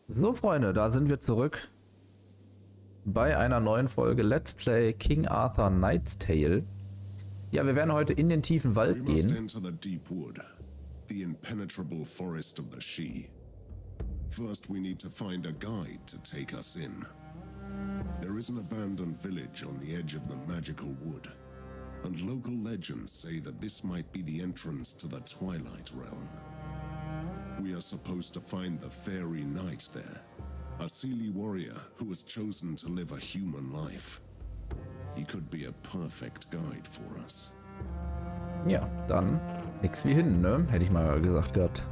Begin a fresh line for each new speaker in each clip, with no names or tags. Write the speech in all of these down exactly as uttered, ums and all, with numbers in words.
So, Freunde, da sind wir zurück bei einer neuen Folge Let's Play King Arthur Knight's Tale. Ja, wir werden heute in den tiefen Wald gehen.
The impenetrable forest of the Sidhe. First, we need to find a guide to take us in. There is an abandoned village on the edge of the magical wood, and local legends say that this might be the entrance to the Twilight Realm. We are supposed to find the fairy knight there, a Seelie warrior who has chosen to live a human life. He could be a perfect guide for us.
Ja, dann nix wie hin, ne? Hätte ich mal gesagt gehabt.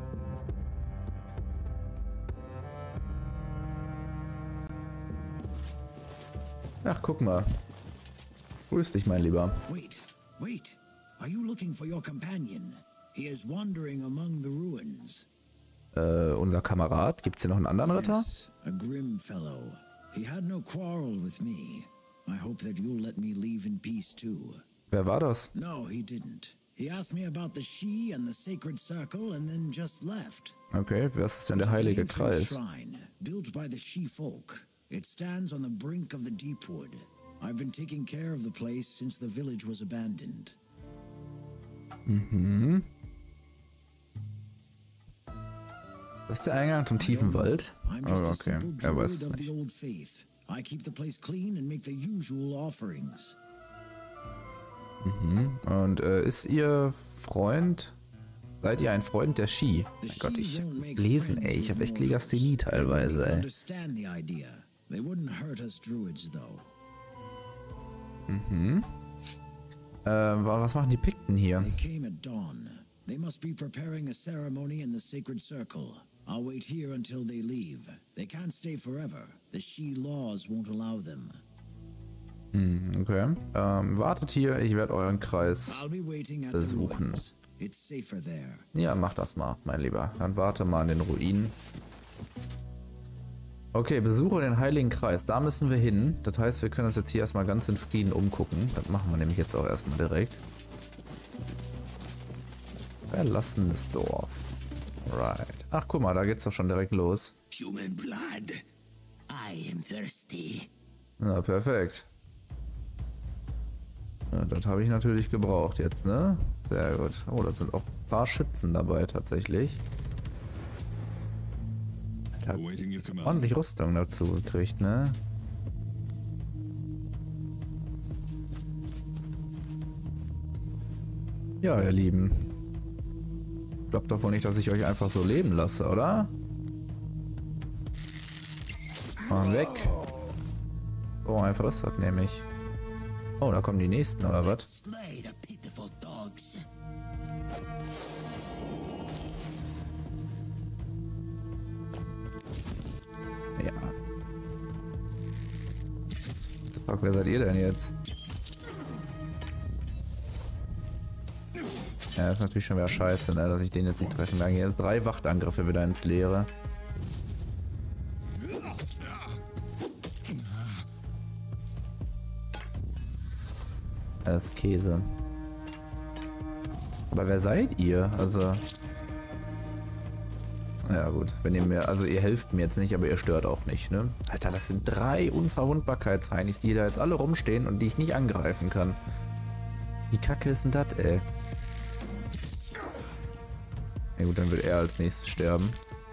Ach, guck mal. Grüß dich, mein Lieber.
Wait, wait. Are you looking for your companion? He is wandering among the ruins.
Äh, unser Kamerad? Gibt's hier noch einen anderen Ritter?
Yes, a grim fellow. He had no quarrel with me. I hope that you'll let me leave in peace too.
Wer war das?
No, he didn't. He asked me about the Sidhe and the sacred circle and then just left.
Okay, was ist denn der heilige Kreis?
Shrine, built by the Sidhe folk. It stands on the brink of the deep wood. I've been taking care of the place since the village was abandoned.
Mhm. Das ist der Eingang zum tiefen Wald? Oh, okay. Er weiß es nicht.
I keep the place clean and make the usual offerings.
Mhm. Und äh, ist ihr Freund? Seid ihr ein Freund der Sidhe? Mein Gott, ich lesen, ey. Ich habe echt Legasthenie teilweise, ey. Mhm. Äh, was machen die Pikten hier?
They must be preparing a ceremony in the sacred circle. I'll wait here until they leave. They can't stay forever. The Sidhe laws won't allow them.
Hm, okay. Ähm, wartet hier, ich werde euren Kreis besuchen. Ja, mach das mal, mein Lieber. Dann warte mal an den Ruinen. Okay, besuche den Heiligen Kreis. Da müssen wir hin. Das heißt, wir können uns jetzt hier erstmal ganz in Frieden umgucken. Das machen wir nämlich jetzt auch erstmal direkt. Verlassenes Dorf. Right. Ach, guck mal, da geht's doch schon direkt los.
Human blood. I am thirsty.
Na, perfekt. Ja, das habe ich natürlich gebraucht jetzt, ne? Sehr gut. Oh, da sind auch ein paar Schützen dabei tatsächlich. Alter, ordentlich Rüstung dazu gekriegt, ne? Ja, ihr Lieben. Glaubt doch wohl nicht, dass ich euch einfach so leben lasse, oder? Mal weg. So einfach ist das nämlich. Oh, da kommen die nächsten, oder was? Ja. Fuck, wer seid ihr denn jetzt? Ja, das ist natürlich schon wieder scheiße, ne, dass ich den jetzt nicht treffen kann. Jetzt drei Wachtangriffe wieder ins Leere. Das ist Käse. Aber wer seid ihr? Also... Ja gut, wenn ihr mir... Also ihr helft mir jetzt nicht, aber ihr stört auch nicht, ne? Alter, das sind drei Unverwundbarkeitsheinis, die da jetzt alle rumstehen und die ich nicht angreifen kann. Wie kacke ist denn das, ey? Ja gut, dann wird er als nächstes sterben.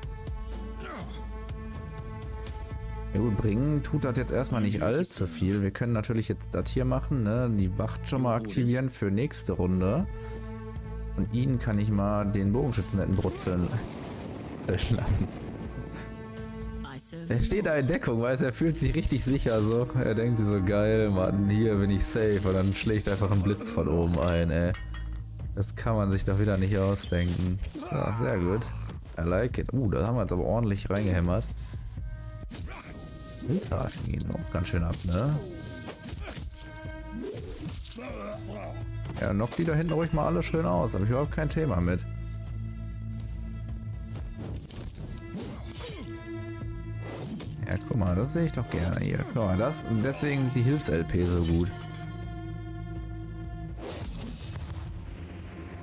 Ja gut, bringen tut das jetzt erstmal nicht allzu viel. Wir können natürlich jetzt das hier machen, ne? Die Wacht schon mal aktivieren für nächste Runde. Und ihn kann ich mal den Bogenschützen entbrutzeln lassen. Er steht da in Deckung, weil er fühlt sich richtig sicher so. Er denkt so, geil, Mann, hier bin ich safe. Und dann schlägt einfach ein Blitz von oben ein, ey. Das kann man sich doch wieder nicht ausdenken. Ja, sehr gut. I like it. Uh, da haben wir jetzt aber ordentlich reingehämmert. Das geht auch ganz schön ab, ne? Ja, knock die da hinten ruhig mal alle schön aus. Habe ich überhaupt kein Thema mit. Ja, guck mal, das sehe ich doch gerne hier. Guck mal, das, deswegen die Hilfs-L P so gut.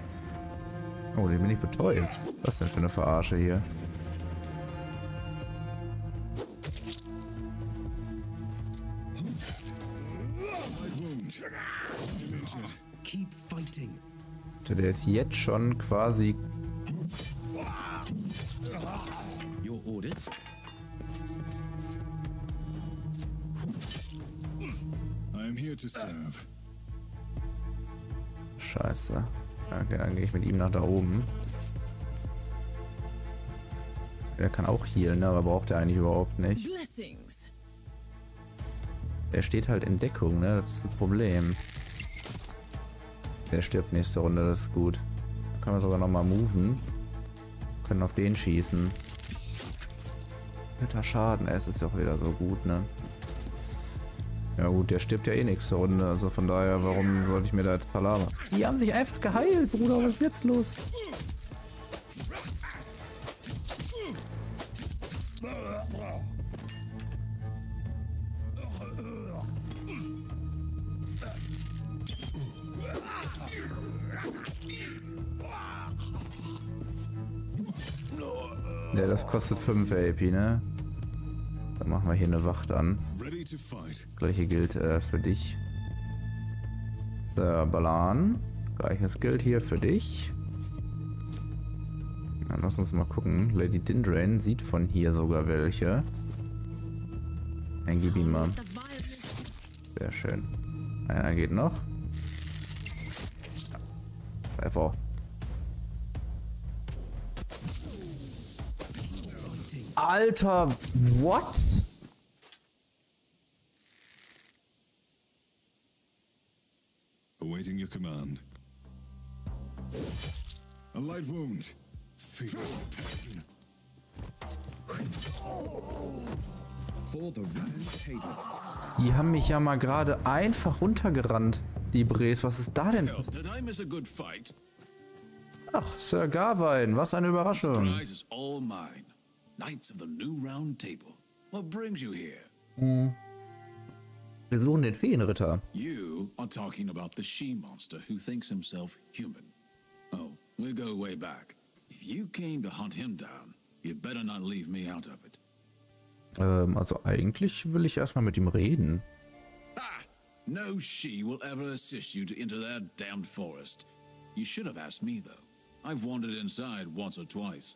Oh, den bin ich betäubt. Was denn für eine Verarsche hier?
Keep fighting.
Der ist jetzt schon quasi...
Your orders?
I am here to serve.
Scheiße. Okay, dann gehe ich mit ihm nach da oben. Der kann auch healen, aber braucht er eigentlich überhaupt nicht.
Blessings.
Der steht halt in Deckung, ne? Das ist ein Problem. Der stirbt nächste Runde, das ist gut. Da können wir sogar nochmal moven. Können auf den schießen. Alter Schaden, es ist doch wieder so gut, ne? Ja gut, der stirbt ja eh nächste Runde, also von daher, warum sollte ich mir da jetzt Palaver? Die haben sich einfach geheilt, Bruder, was ist jetzt los? Ja, das kostet fünf A P, ne? Dann machen wir hier eine Wacht an.
Ready to fight.
Gleiche gilt äh, für dich. Sir Balan. Gleiches gilt hier für dich. Dann lass uns mal gucken. Lady Dindrain sieht von hier sogar welche. Dann gib ihn mal. Sehr schön. Einer geht noch. Einfach. Alter, what?
Awaiting your command. A light wound. Feel pain.
For the round table.
Die haben mich ja mal gerade einfach runtergerannt, die Bres. Was ist da denn?
Did I miss a good fight?
Ach, Sir Gawain, was eine Überraschung.
Prize is all mine. Knights of the New Round Table. What brings you here?
Wir suchen den Feenritter.
You are talking about the she-monster who thinks himself human. Oh, we go way back. If you came to hunt him down, you better not leave me out of it.
Ähm, also eigentlich will ich erstmal mit ihm reden.
Ah! No she will ever assist you to enter that damned forest. You should have asked me, though. I've wandered inside once or twice.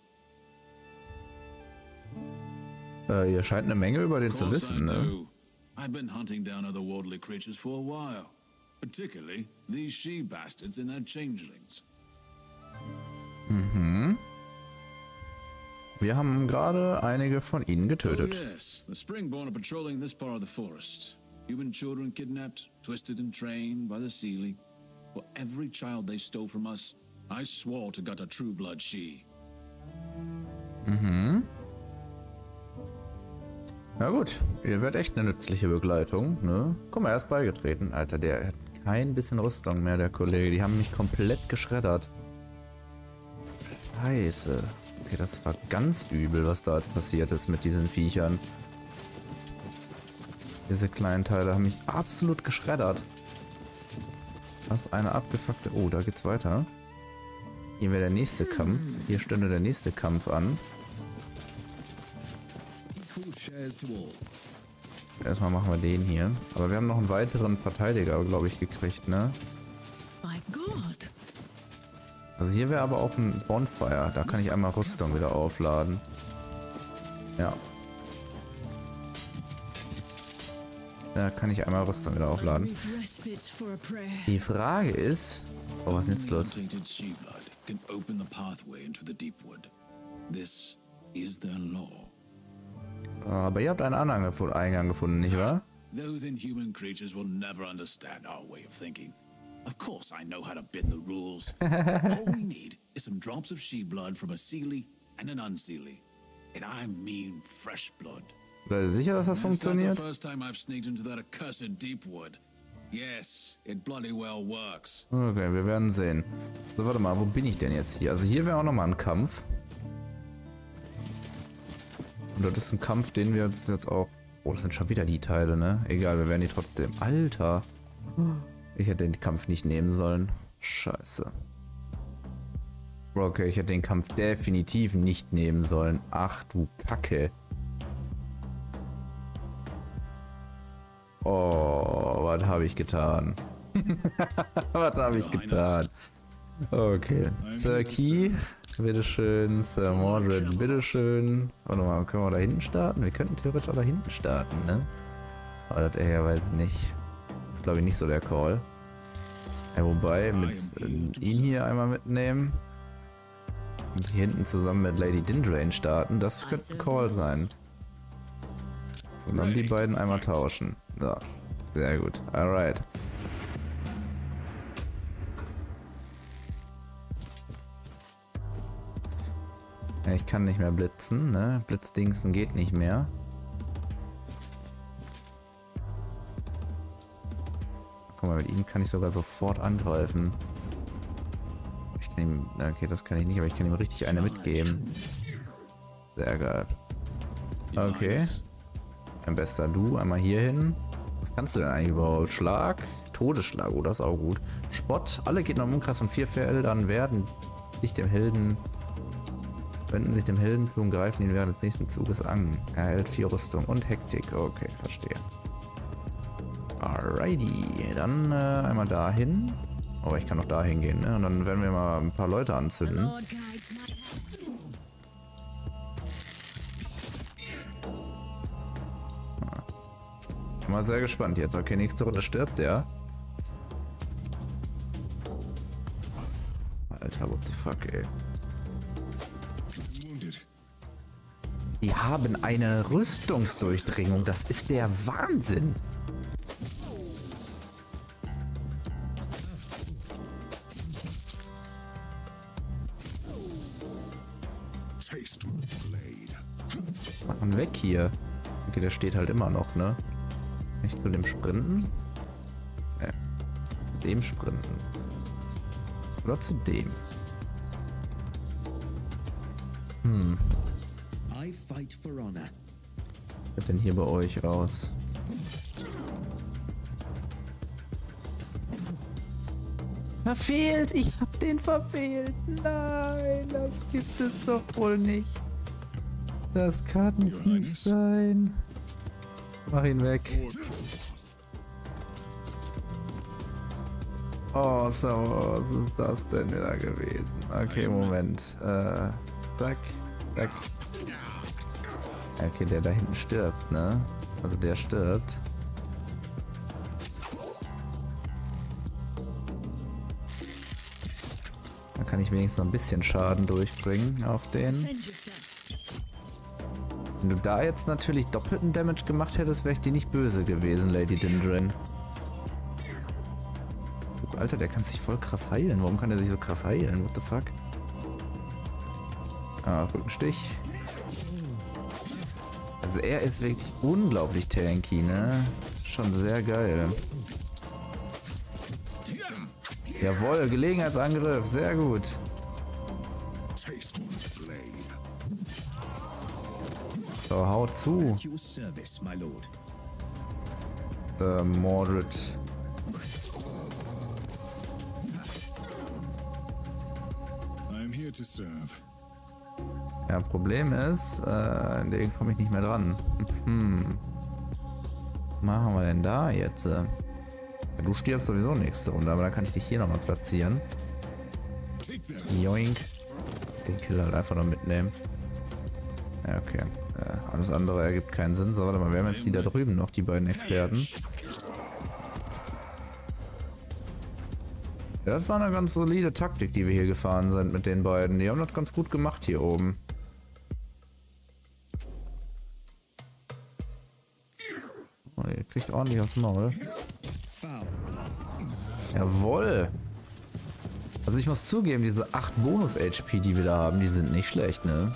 Äh, ihr scheint eine Menge über den zu wissen, ne?
I've been hunting down otherworldly creatures for a while. Particularly these she-bastards and their changelings.
Mhm. Wir haben gerade einige von ihnen getötet.
Oh yes, the Springborn are patrolling this part of the forest. Human children kidnapped, twisted and trained by the Seelie. For every child they stole from us, I swore to gut a true blood she.
Mhm. Na gut, ihr werdet echt eine nützliche Begleitung, ne? Guck mal, er ist beigetreten. Alter, der hat kein bisschen Rüstung mehr, der Kollege. Die haben mich komplett geschreddert. Scheiße. Okay, das war ganz übel, was da passiert ist mit diesen Viechern. Diese kleinen Teile haben mich absolut geschreddert. Was eine abgefuckte... Oh, da geht's weiter. Hier wäre der nächste Kampf. Hier stünde der nächste Kampf an. Erstmal machen wir den hier. Aber wir haben noch einen weiteren Verteidiger, glaube ich, gekriegt, ne?
My God.
Also hier wäre aber auch ein Bonfire. Da kann ich einmal Rüstung wieder aufladen. Ja. Da kann ich einmal Rüstung wieder aufladen.
Brief respite for a prayer.
Die Frage ist... Oh, was ist denn jetzt los?
Untainted she-blood can open the pathway into the Deepwood. This is their law.
Aber ihr habt einen anderen Gefo- Eingang gefunden, nicht wahr?
Those inhuman creatures will never understand our way of thinking. Of course I know how to bend the rules. All we need is some drops of she-blood from a Seelie and an Unseelie. And I mean fresh blood.
Seid ihr sicher, dass das
That's not the
funktioniert?
first time I've sneaked into that accursed Deepwood. Yes, it bloody well works.
Okay, wir werden sehen. So, warte mal, wo bin ich denn jetzt hier? Also hier wäre auch nochmal ein Kampf. Und das ist ein Kampf, den wir uns jetzt auch... Oh, das sind schon wieder die Teile, ne? Egal, wir werden die trotzdem... Alter! Ich hätte den Kampf nicht nehmen sollen. Scheiße. Okay, ich hätte den Kampf definitiv nicht nehmen sollen. Ach du Kacke. Oh, was habe ich getan? Was habe ich getan? Okay. Sir Key, bitteschön. Sir Mordred, bitteschön. Warte mal, können wir da hinten starten? Wir könnten theoretisch auch da hinten starten, ne? Aber das eher weiß ich nicht. Das ist glaube ich nicht so der Call. Ja, wobei, mit äh, ihn hier einmal mitnehmen. Und hier hinten zusammen mit Lady Dindrain starten, das könnte ein Call sein. Und dann die beiden einmal tauschen. So, sehr gut. Alright. Ja, ich kann nicht mehr blitzen, ne? Blitzdingsen geht nicht mehr. Guck mal, mit ihm kann ich sogar sofort angreifen. Ich kann ihm, okay, das kann ich nicht, aber ich kann ihm richtig eine mitgeben. Sehr geil. Okay. Mein bester Du, einmal hier hin. Was kannst du denn eigentlich überhaupt? Schlag? Todesschlag, oh, das ist auch gut. Spott, alle Gegner im Umkreis von vier Feldern werden sich dem Helden, wenden sich dem Helden zu und greifen ihn während des nächsten Zuges an. Er erhält vier Rüstung und Hektik. Okay, verstehe. Alrighty, dann äh, einmal dahin. Oh, ich kann noch dahin gehen, ne? Und dann werden wir mal ein paar Leute anzünden. Bin mal sehr gespannt jetzt. Okay, nächste Runde stirbt der. Alter, what the fuck, ey. Die haben eine Rüstungsdurchdringung. Das ist der Wahnsinn. Machen weg hier. Okay, der steht halt immer noch, ne? Nicht zu dem Sprinten? Ne. Zu dem Sprinten. Oder zu dem. Hm. Was sieht denn hier bei euch aus? Verfehlt! Ich hab den verfehlt! Nein, das gibt es doch wohl nicht. Das kann es nicht sein. Mach ihn weg. Oh, so, was ist das denn wieder gewesen? Okay, Moment. Äh, zack, zack. Okay, der da hinten stirbt, ne? Also der stirbt. Da kann ich wenigstens noch ein bisschen Schaden durchbringen auf den. Wenn du da jetzt natürlich doppelten Damage gemacht hättest, wäre ich dir nicht böse gewesen, Lady Dindrain. Oh, Alter, der kann sich voll krass heilen. Warum kann er sich so krass heilen? What the fuck? Ah, Rückenstich. Also er ist wirklich unglaublich tanky, ne? Schon sehr geil. Jawohl, Gelegenheitsangriff, sehr gut. So, hau zu. Äh, Mordred. Ja, Problem ist, äh, in den komme ich nicht mehr dran. Hm. Was machen wir denn da jetzt? Ja, du stirbst sowieso nächste Runde, aber dann kann ich dich hier nochmal platzieren. Joink. Den Kill halt einfach noch mitnehmen. Ja, okay. Äh, alles andere ergibt keinen Sinn. So, warte mal, wir haben jetzt die da drüben noch, die beiden Experten. Ja, das war eine ganz solide Taktik, die wir hier gefahren sind mit den beiden. Die haben das ganz gut gemacht hier oben. Oh, ihr kriegt ordentlich aufs Maul. Jawohl! Also ich muss zugeben, diese acht Bonus-H P, die wir da haben, die sind nicht schlecht, ne?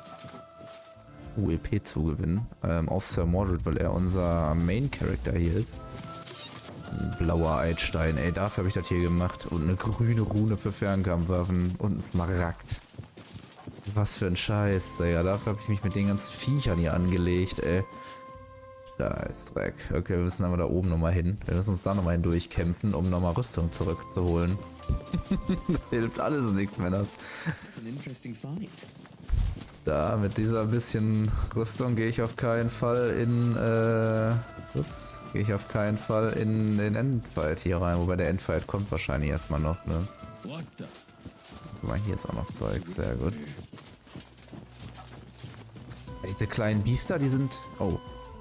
U E P zugewinnen. Ähm, auf Sir Mordred, weil er unser Main-Character hier ist. Ein blauer Eidstein, ey, dafür habe ich das hier gemacht. Und eine grüne Rune für Fernkampfwaffen und ein Smaragd. Was für ein Scheiß, ey. Ja, dafür habe ich mich mit den ganzen Viechern hier angelegt, ey. Scheißdreck. Okay, wir müssen aber da oben nochmal hin. Wir müssen uns da nochmal hindurchkämpfen, um nochmal Rüstung zurückzuholen. Das hilft alles nichts mehr, das. Da, mit dieser bisschen Rüstung gehe ich auf keinen Fall in, äh, ups, gehe ich auf keinen Fall in den Endfight hier rein, wobei der Endfight kommt wahrscheinlich erstmal noch, ne?
What the?
Guck mal, hier ist auch noch Zeug, sehr gut. Diese kleinen Biester, die sind, oh.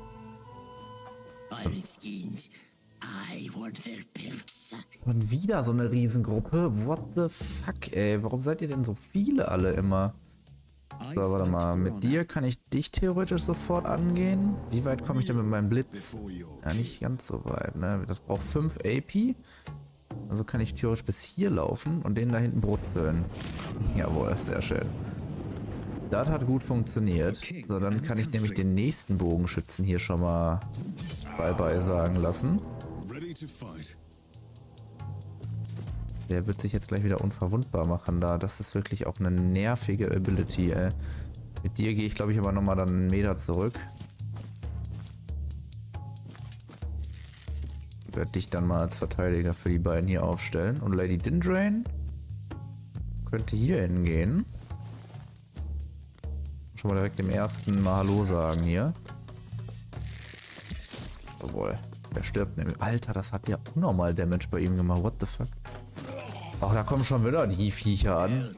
Schon wieder so eine Riesengruppe, what the fuck, ey, warum seid ihr denn so viele alle immer? So, warte mal, mit dir kann ich dich theoretisch sofort angehen. Wie weit komme ich denn mit meinem Blitz? Ja, nicht ganz so weit, ne? Das braucht fünf A P. Also kann ich theoretisch bis hier laufen und den da hinten brutzeln. Jawohl, sehr schön. Das hat gut funktioniert. So, dann kann ich nämlich den nächsten Bogenschützen hier schon mal bye-bye sagen lassen. Der wird sich jetzt gleich wieder unverwundbar machen da. Das ist wirklich auch eine nervige Ability, ey. Mit dir gehe ich, glaube ich, aber nochmal dann einen Meter zurück. Ich werde dich dann mal als Verteidiger für die beiden hier aufstellen. Und Lady Dindrain könnte hier hingehen. Schon mal direkt im ersten Mal Hallo sagen hier. Jawohl. Der stirbt nämlich. Alter, das hat ja unnormal Damage bei ihm gemacht. What the fuck? Ach, da kommen schon wieder die Viecher an.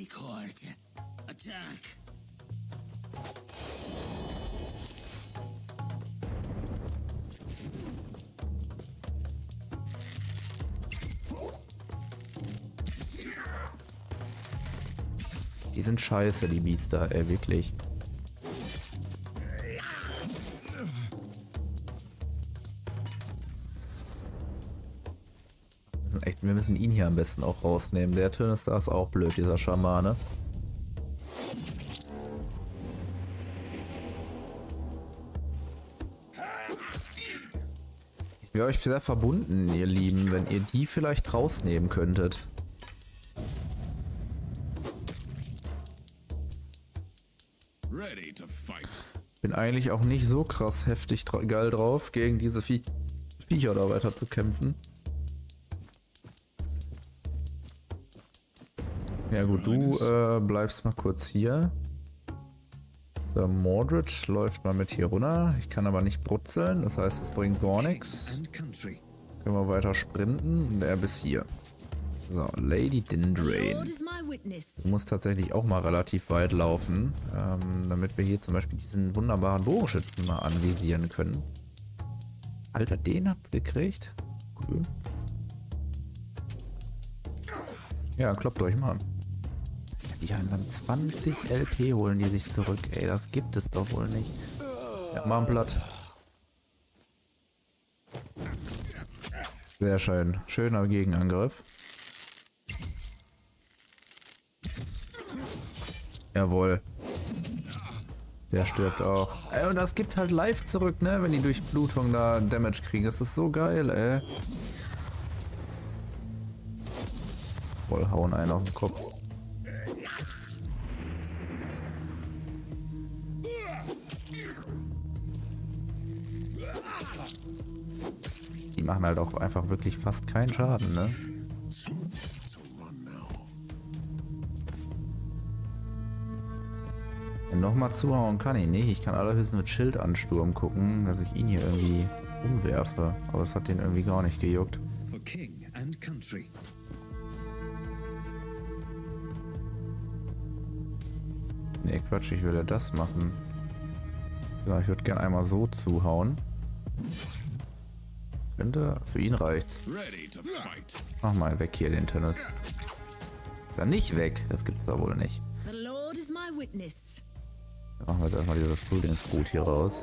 Die sind scheiße, die Biester, ey, wirklich. Echt, wir müssen ihn hier am besten auch rausnehmen. Der Turnester ist auch blöd, dieser Schamane. Ich wäre euch sehr verbunden, ihr Lieben, wenn ihr die vielleicht rausnehmen könntet. Bin eigentlich auch nicht so krass heftig dra geil drauf, gegen diese Vie Viecher da weiter zu kämpfen. Ja gut, du äh, bleibst mal kurz hier. So, Mordred läuft mal mit hier runter. Ich kann aber nicht brutzeln, das heißt, es bringt gar nichts. Können wir weiter sprinten und er bis hier. So, Lady Dindrain. Du musst tatsächlich auch mal relativ weit laufen, ähm, damit wir hier zum Beispiel diesen wunderbaren Bogenschützen mal anvisieren können. Alter, den habt ihr gekriegt? Cool. Ja, kloppt euch mal an. Die haben dann zwanzig L P holen die sich zurück. Ey, das gibt es doch wohl nicht. Ja, mal ein Blatt. Sehr schön. Schöner Gegenangriff. Jawohl. Der stirbt auch. Ey, und das gibt halt live zurück, ne? Wenn die durch Blutung da Damage kriegen. Das ist so geil, ey. Voll hauen einen auf den Kopf. Die machen halt auch einfach wirklich fast keinen Schaden, ne? Nochmal zuhauen kann ich nicht. Ich kann allerhöchstens mit Schildansturm gucken, dass ich ihn hier irgendwie umwerfe. Aber das hat den irgendwie gar nicht gejuckt. Nee, Quatsch, ich will ja das machen. Ja, ich würde gerne einmal so zuhauen. Könnte, für ihn reicht's. Mach mal weg hier den Tennis. Dann nicht weg, das gibt's da wohl nicht. Dann machen wir jetzt erstmal dieses Frühlingsbrut hier raus.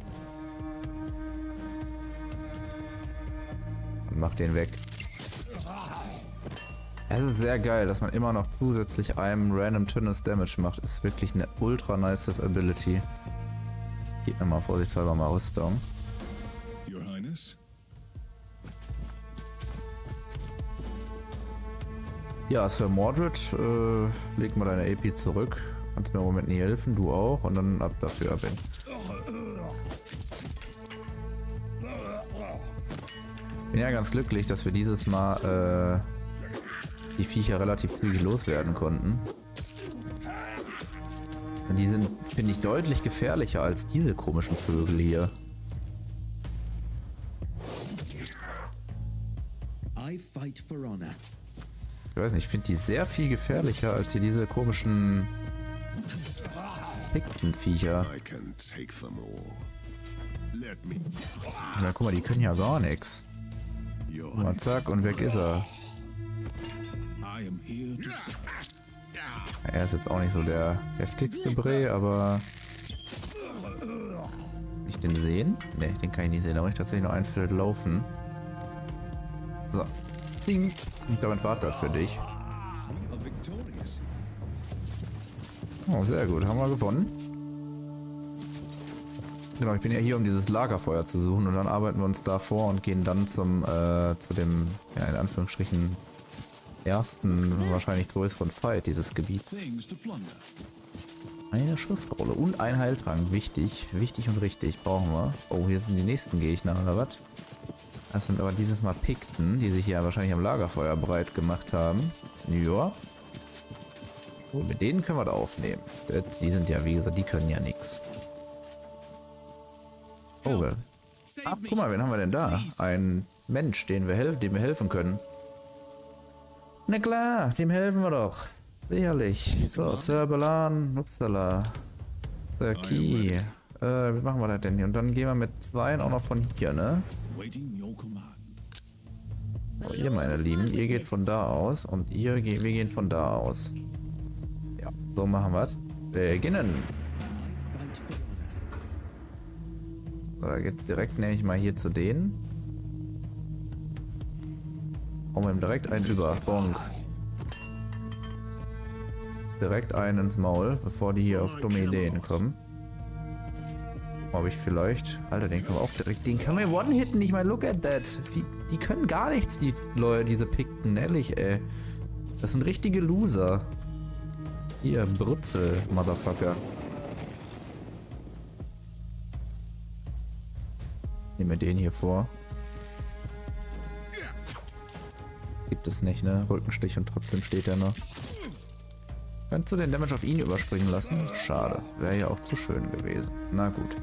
Und mach den weg. Es ist sehr geil, dass man immer noch zusätzlich einem random Tennis Damage macht. Ist wirklich eine ultra nice Ability. Gib mir mal vorsichtshalber mal Rüstung.
Your Highness?
Ja, Sir Mordred, äh, leg mal deine A P zurück. Kannst mir im Moment nicht helfen, du auch. Und dann ab dafür, Ben. Bin ja ganz glücklich, dass wir dieses Mal äh, die Viecher relativ zügig loswerden konnten. Die sind, finde ich, deutlich gefährlicher als diese komischen Vögel hier.
I fight for honor.
Ich weiß nicht, ich finde die sehr viel gefährlicher als hier diese komischen Piktenviecher.
I can take them all. Let me.
Na guck mal, die können ja gar nichts.
Your
Mal zack und weg ist er.
I am here to serve.
Er ist jetzt auch nicht so der heftigste Brei, aber... Kann ich den sehen? Ne, den kann ich nicht sehen. Da muss ich tatsächlich noch ein Feld laufen. So. Ding. Ich glaube, ein Vater für dich. Oh, sehr gut. Haben wir gewonnen. Genau, ich bin ja hier, um dieses Lagerfeuer zu suchen und dann arbeiten wir uns da vor und gehen dann zum, äh, zu dem, ja, in Anführungsstrichen, ersten, wahrscheinlich größeren Fight dieses Gebiets.
Things to plunder.
Eine Schriftrolle und ein Heiltrank. Wichtig, wichtig und richtig. Brauchen wir. Oh, hier sind die nächsten Gegner, oder was? Das sind aber dieses Mal Pikten, die sich hier wahrscheinlich am Lagerfeuer breit gemacht haben. Ja. Oh, mit denen können wir da aufnehmen. Jetzt, die sind ja, wie gesagt, die können ja nichts. Oh, wer- ach, guck mal, wen haben wir denn da? Ein Mensch, den wir, hel dem wir helfen können. Na klar, dem helfen wir doch. Sicherlich. So, Sir Balan, upsala. Sir Key. Äh, wie machen wir das denn hier? Und dann gehen wir mit zweien auch noch von hier, ne?
Waiting your command.
Oh, ihr, meine Lieben, ihr geht von da aus und ihr geht, wir gehen von da aus. Ja, so machen wir es. Beginnen. So, da geht's direkt nämlich mal hier zu denen. Hauen wir ihm direkt einen über. Bonk. Direkt einen ins Maul, bevor die hier auf dumme Ideen kommen. Ob ich vielleicht... Alter, den können wir auch direkt... Den können wir one-hitten. Ich meine, look at that. Wie, die können gar nichts, die Leute, diese Pikten. Ehrlich, ey. Das sind richtige Loser. Hier, Brutzel, Motherfucker. Nehmen wir den hier vor. Gibt es nicht, ne? Rückenstich und trotzdem steht er noch. Kannst du den Damage auf ihn überspringen lassen? Schade. Wäre ja auch zu schön gewesen. Na gut.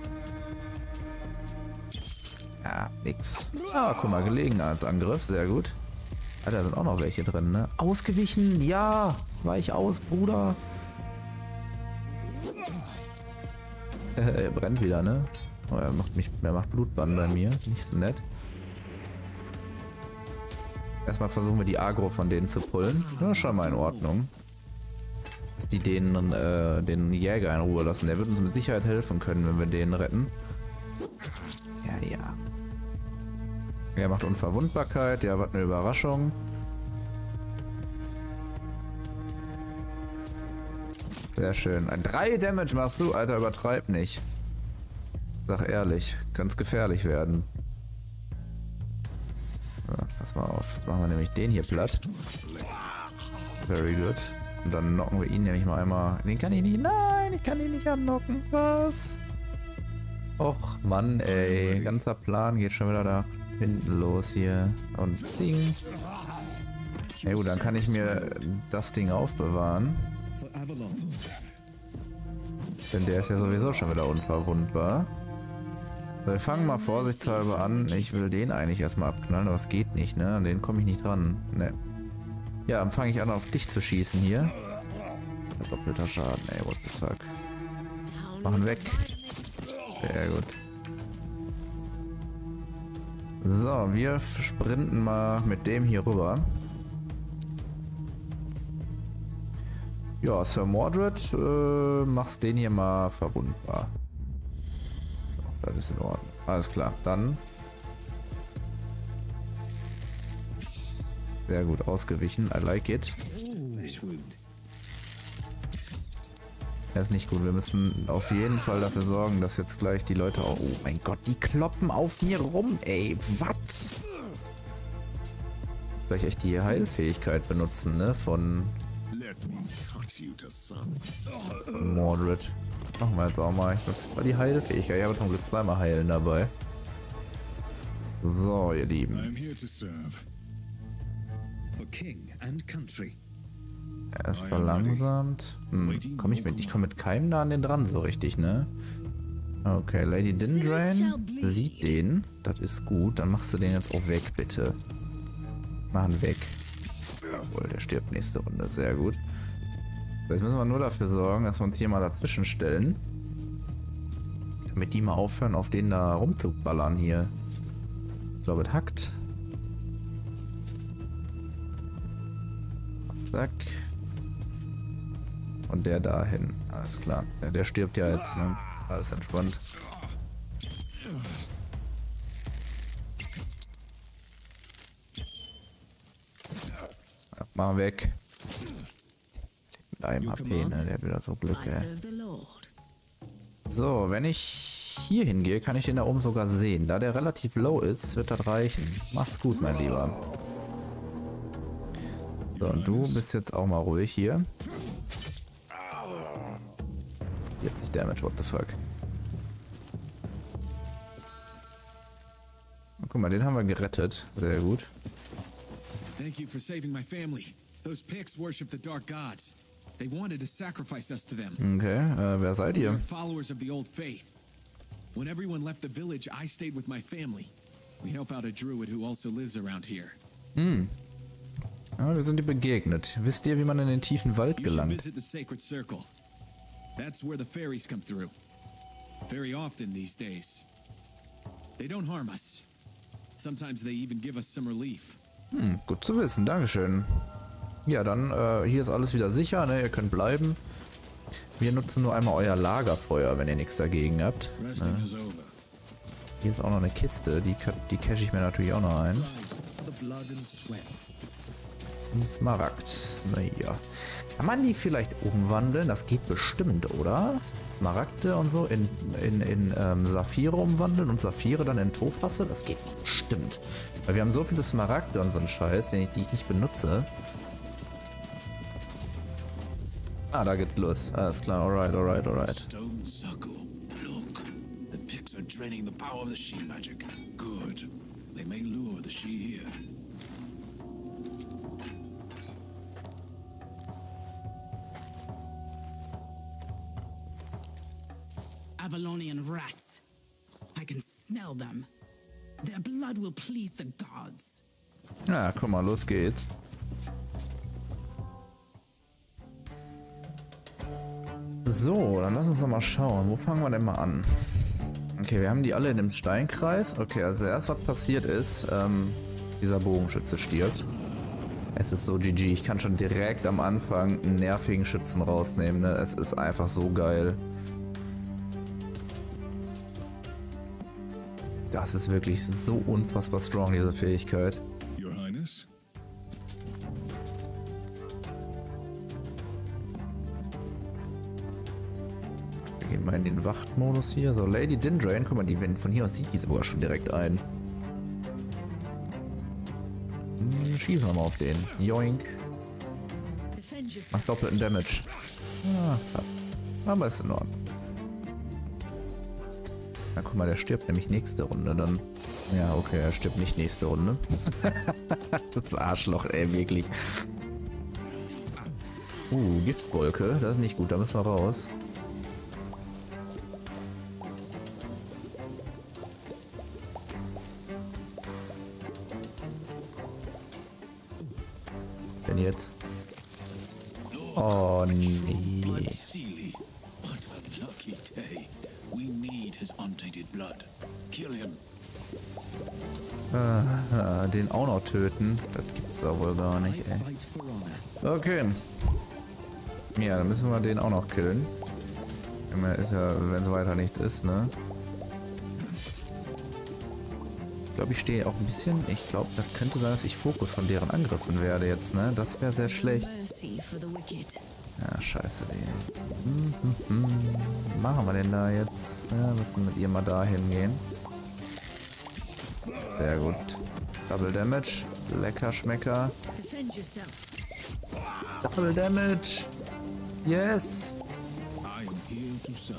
Ja, nix. Ah, guck mal, Gelegenheitsangriff. Sehr gut. Alter, da sind auch noch welche drin, ne? Ausgewichen! Ja! Weich aus, Bruder! Er brennt wieder, ne? Oh, er macht mich, er macht Blutbahn bei mir. Nicht so nett. Erstmal versuchen wir die Agro von denen zu pullen. Das ist schon mal in Ordnung. Dass die denen, äh, den Jäger in Ruhe lassen. Der wird uns mit Sicherheit helfen können, wenn wir den retten. Ja, ja. Er macht Unverwundbarkeit. Der hat eine Überraschung. Sehr schön. Ein drei Damage machst du? Alter, übertreib nicht. Sag ehrlich. Könnte gefährlich werden. So, pass mal auf. Jetzt machen wir nämlich den hier platt. Very good. Und dann knocken wir ihn nämlich mal einmal. Den kann ich nicht. Nein, ich kann ihn nicht annocken. Was? Och, Mann, ey. Ganzer Plan geht schon wieder da hinten los hier. Und Ding. Ja gut, dann kann ich mir das Ding aufbewahren. Denn der ist ja sowieso schon wieder unverwundbar. Wir fangen mal vorsichtshalber an. Ich will den eigentlich erstmal abknallen, aber es geht nicht, ne? An den komme ich nicht dran. Ne. Ja, dann fange ich an, auf dich zu schießen hier. Doppelter Schaden, ey, what the fuck. Machen weg. Sehr gut. So, wir sprinten mal mit dem hier rüber. Ja, Sir Mordred, äh, machst den hier mal verwundbar. So, das ist in Ordnung. Alles klar, dann. Sehr gut ausgewichen. I like it. Er ist nicht gut. Wir müssen auf jeden Fall dafür sorgen, dass jetzt gleich die Leute auch... Oh mein Gott, die kloppen auf mir rum, ey. Was? Vielleicht echt die Heilfähigkeit benutzen, ne? Von Mordred. Machen wir jetzt auch mal. Das war die Heilfähigkeit. Ich habe zum Glück zweimal Heilen dabei. So, ihr Lieben.
For king and country.
Er ist verlangsamt. Hm, komm ich mit, ich komme mit keinem da an den dran so richtig, ne? Okay, Lady Dindrain sieht den. Das ist gut. Dann machst du den jetzt auch weg, bitte. Mach ihn weg. Jawohl, der stirbt nächste Runde. Sehr gut. Jetzt müssen wir nur dafür sorgen, dass wir uns hier mal dazwischen stellen. Damit die mal aufhören, auf den da rumzuballern hier. Ich glaube, es hackt. Zack. Und der dahin. Alles klar. Der, der stirbt ja jetzt, ne? Alles entspannt. Ja, mal weg. Mit einem H P, ne? Der hat wieder so Glück, ey. So, wenn ich hier hingehe, kann ich den da oben sogar sehen. Da der relativ low ist, wird das reichen. Mach's gut, mein Lieber. So, und du bist jetzt auch mal ruhig hier. vierzig Damage, what the fuck. Und guck mal, den haben wir gerettet. Sehr gut.
Thank you for saving my family. Those Picts worship the dark gods. They wanted to sacrifice us to them.
Okay, äh, wer seid ihr?
We're followers of the old faith. When everyone left the village, I stayed with my family. We help out a druid who also lives around here.
Hm. Ja, wir sind dir begegnet. Wisst ihr, wie man in den tiefen Wald
You should
gelangt?
visit the sacred circle. That's where the fairies come through. Very often these days. They don't harm us. Sometimes they even give us some relief.
Hm, gut zu wissen, Dankeschön. Ja, dann, äh, hier ist alles wieder sicher, ne? Ihr könnt bleiben. Wir nutzen nur einmal euer Lagerfeuer, wenn ihr nichts dagegen habt.
Resting
Ne?
is over.
Hier ist auch noch eine Kiste, die, die cache ich mir natürlich auch noch ein.
The blood and sweat.
Ein Smaragd. Naja. Kann man die vielleicht umwandeln? Das geht bestimmt, oder? Smaragde und so in, in, in ähm, Saphire umwandeln und Saphire dann in Topasse? Das geht bestimmt. Weil wir haben so viele Smaragde und so einen Scheiß, den ich, die ich nicht benutze. Ah, da geht's los. Alles klar, alright, alright, alright.
Stone circle. Look, the Picts are draining the power of the she magic. Good. They may lure the she here.
Avalonian rats. I can smell them. Their blood will please the gods.
Ja, guck mal, los geht's. So, dann lass uns noch mal schauen. Wo fangen wir denn mal an? Okay, wir haben die alle in dem Steinkreis. Okay, also erst was passiert ist, ähm, dieser Bogenschütze stirbt. Es ist so G G. Ich kann schon direkt am Anfang einen nervigen Schützen rausnehmen. Ne? Es ist einfach so geil. Das ist wirklich so unfassbar strong, diese Fähigkeit.
Your Highness?
Wir gehen mal in den Wachtmodus hier. So, Lady Dindrain, guck mal, die, wenn, von hier aus sieht die sogar schon direkt ein. Hm, schießen wir mal auf den. Joink. Macht doppelten Damage. Ah, fast. Aber ist in Ordnung. Na guck mal, der stirbt nämlich nächste Runde dann. Ja, okay, er stirbt nicht nächste Runde. Das Arschloch, ey, wirklich. Uh, Giftwolke, das ist nicht gut, da müssen wir raus. Denn jetzt? Oh nee.
Blood Sealy. What a lucky day. We need his untainted blood. Kill him.
Ah, den auch noch töten. Das gibt's da wohl gar nicht, ey.
Fight for honor.
Okay. Ja, dann müssen wir den auch noch killen. Immer ist ja, wenn es weiter nichts ist, ne? Ich glaube, ich stehe auch ein bisschen. Ich glaube, das könnte sein, dass ich Fokus von deren Angriffen werde jetzt, ne? Das wäre sehr schlecht. Ja, scheiße, die. Hm, hm, hm. Was machen wir denn da jetzt? Ja, müssen mit ihr mal da hingehen. Sehr gut. Double Damage. Lecker Schmecker. Double Damage. Yes.
I am here to serve.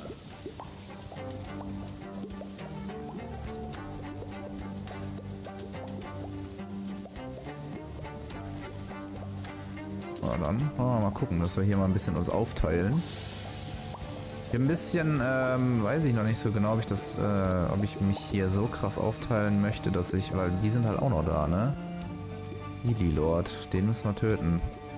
Na dann wollen wir mal gucken, dass wir hier mal ein bisschen uns aufteilen. Hier ein bisschen, ähm, weiß ich noch nicht so genau, ob ich das, äh, ob ich mich hier so krass aufteilen möchte, dass ich, weil die sind halt auch noch da, ne? Lord, den müssen wir töten.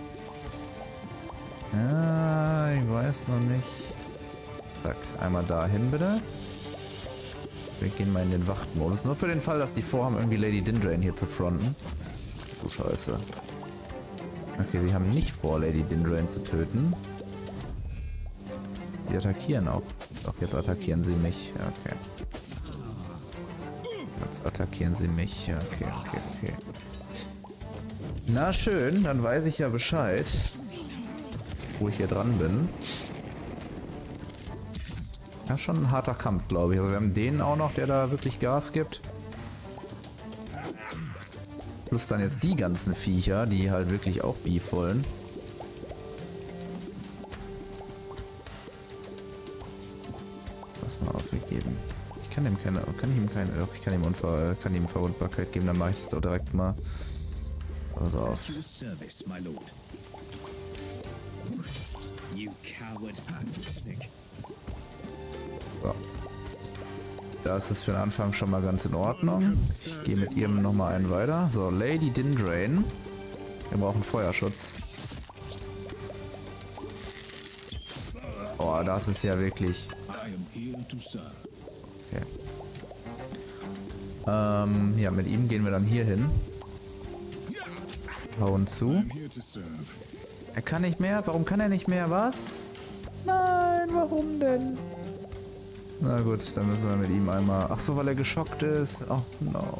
Ja, ich weiß noch nicht. Zack, einmal dahin bitte. Wir gehen mal in den Wachtmodus. Nur für den Fall, dass die vorhaben, irgendwie Lady Dindrain hier zu fronten. Du Scheiße. Okay, sie haben nicht vor, Lady Dindrain zu töten. Die attackieren auch. Doch, jetzt attackieren sie mich. Okay. Jetzt attackieren sie mich. Okay, okay, okay. Na schön, dann weiß ich ja Bescheid, wo ich hier dran bin. Ja, schon ein harter Kampf, glaube ich. Also wir haben den auch noch, der da wirklich Gas gibt. Plus dann jetzt die ganzen Viecher, die halt wirklich auch Beef wollen. Was mal ausgegeben. Ich kann ihm keine, kann ich ihm keine, ich kann ihm Unver, kann ihm Verwundbarkeit geben, dann mache ich das doch direkt mal. Pass auf. So. Das ist für den Anfang schon mal ganz in Ordnung. Ich gehe mit ihm nochmal einen weiter. So, Lady Dindrain. Wir brauchen Feuerschutz. Oh, das ist ja wirklich... Okay. Ähm, ja, mit ihm gehen wir dann hier hin. Hauen zu. Er kann nicht mehr? Warum kann er nicht mehr? Was? Nein, warum denn? Na gut, dann müssen wir mit ihm einmal... Ach so, weil er geschockt ist. Oh no.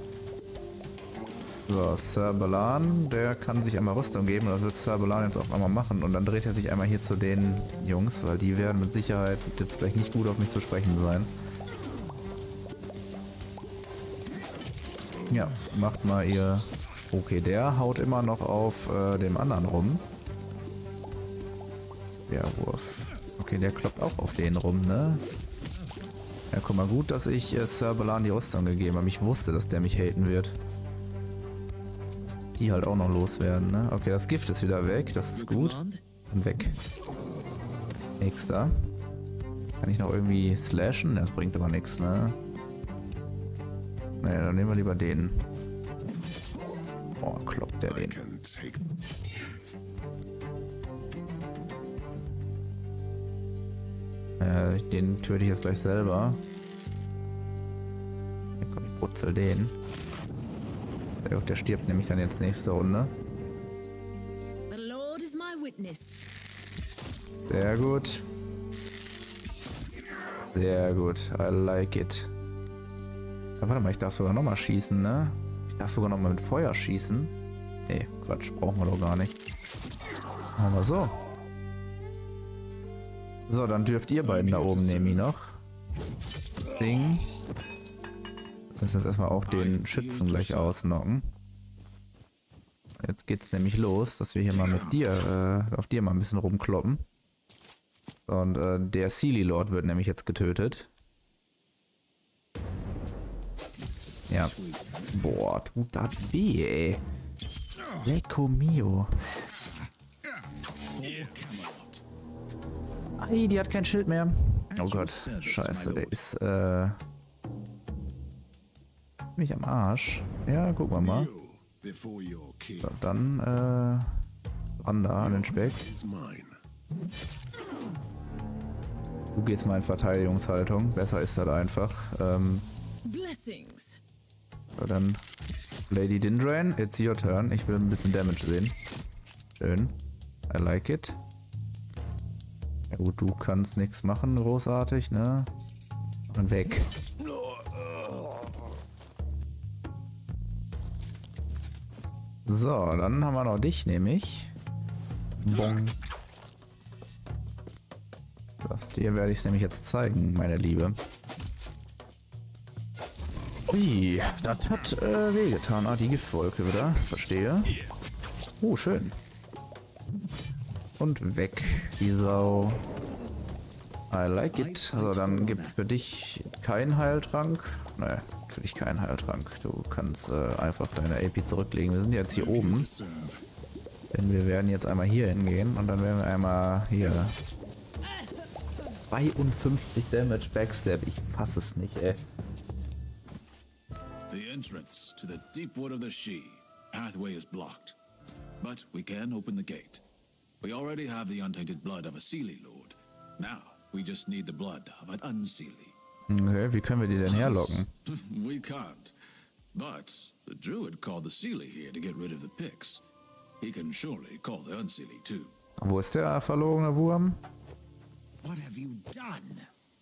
So, Sir Balan, der kann sich einmal Rüstung geben. Das wird Sir Balan jetzt auch einmal machen. Und dann dreht er sich einmal hier zu den Jungs, weil die werden mit Sicherheit jetzt gleich nicht gut auf mich zu sprechen sein. Ja, macht mal ihr... Okay, der haut immer noch auf äh, dem anderen rum. Werwurf. Okay, der kloppt auch auf den rum, ne? Ja, guck mal, gut, dass ich äh, Sir Balan die Rüstung gegeben habe. Ich wusste, dass der mich haten wird. Dass die halt auch noch loswerden, ne? Okay, das Gift ist wieder weg, das ist gut. Und weg. Nächster. Kann ich noch irgendwie slashen? Das bringt aber nichts, ne? Naja, dann nehmen wir lieber den. Oh, kloppt der den. Äh, den töte ich jetzt gleich selber. Ja, komm, ich brutzel den. Der, der stirbt nämlich dann jetzt nächste Runde.
The Lord is my witness.
Sehr gut. Sehr gut. I like it. Ja, warte mal, ich darf sogar nochmal schießen, ne? Ich darf sogar nochmal mit Feuer schießen. Nee, Quatsch, brauchen wir doch gar nicht. Machen wir so. So, dann dürft ihr beiden da oben nämlich noch. Ding. Wir müssen jetzt erstmal auch den Schützen gleich ausnocken. Jetzt geht's nämlich los, dass wir hier mal mit dir, äh, auf dir mal ein bisschen rumkloppen. Und äh, der Sealy Lord wird nämlich jetzt getötet. Ja. Boah, tut das weh, ey. Lecco mio. Ei, die hat kein Schild mehr. Oh Gott, scheiße, der ist, äh... mich am Arsch. Ja, gucken wir mal. So, dann, äh... ran da an den Speck. Du gehst mal in Verteidigungshaltung. Besser ist das einfach. Ähm...
Blessings.
So, dann Lady Dindrain, it's your turn. Ich will ein bisschen Damage sehen. Schön. I like it. Ja gut, du kannst nichts machen, großartig, ne? Und weg. So, dann haben wir noch dich, nämlich. Bong. So, dir werde ich es nämlich jetzt zeigen, meine Liebe. Ui, das hat äh, wehgetan. Ah, die Giftwolke wieder. Verstehe. Oh, schön. Und weg, die Sau. I like it. Also dann gibt es für dich keinen Heiltrank. Ne, für dich keinen Heiltrank. Du kannst äh, einfach deine A P zurücklegen. Wir sind jetzt hier oben. Denn wir werden jetzt einmal hier hingehen und dann werden wir einmal hier. zweiundfünfzig Damage Backstab, ich fasse es nicht, ey.
The entrance to the deep wood of the She. Pathway is blocked. But we can open the gate. We already have the untainted blood of a Seelie Lord. Now, we just need the blood of an Unseelie.
Okay, wie können wir die denn herlocken?
We can't. But the Druid called the Seelie here to get rid of the Picts. He can surely call the Unseelie too.
Wo ist der verlogene Wurm?
What have you done?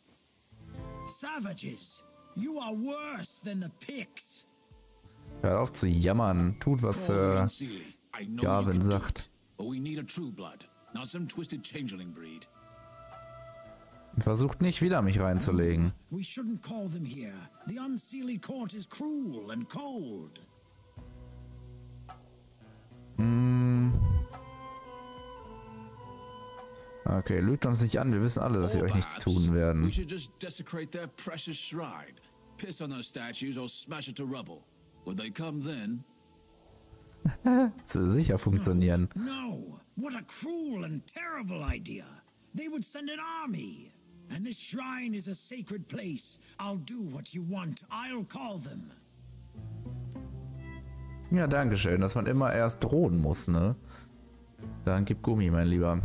Savages! You are worse than the Picts!
Hör auf zu jammern. Tut, was
Call the
äh,
Unseelie. I know you
Garvin
can do
sagt.
it, but we need a true blood, not some twisted changeling breed.
Versucht nicht wieder mich reinzulegen.
We shouldn't call them here. The Unseelie court is cruel and cold.
Hm. Okay, lügt uns nicht an. Wir wissen alle, dass sie
Or
euch nichts
perhaps
tun werden.
We should just desecrate their precious shrine, piss on those statues, or smash it to rubble. Would they come then?
Das würde sicher funktionieren.
No! What a cruel and terrible idea! They would send an army! And this shrine is a sacred place. I'll do what you want. I'll call them.
Ja, danke schön, dass man immer erst drohen muss, ne? Dann gib Gummi, mein Lieber.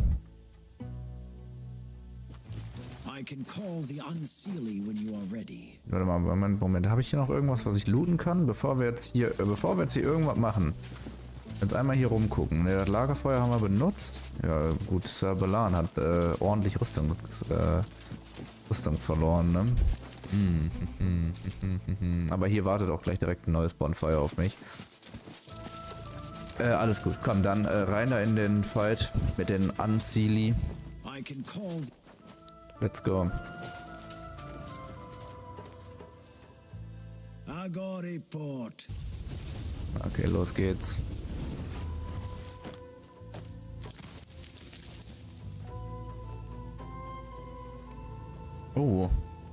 I can call the Unseelie when you are ready.
Warte mal, Moment, Moment. Habe ich hier noch irgendwas, was ich looten kann? Bevor wir jetzt hier, äh, bevor wir jetzt hier irgendwas machen. Jetzt einmal hier rumgucken. Ne, das Lagerfeuer haben wir benutzt. Ja, gut, Sir Balan hat äh, ordentlich Rüstung, äh, Rüstung verloren, ne? Hm. Aber hier wartet auch gleich direkt ein neues Bonfire auf mich. Äh, alles gut. Komm, dann äh, rein da in den Fight mit den Unseelie.
I can call.
Let's go.
Agori Port.
Okay, los geht's. Oh.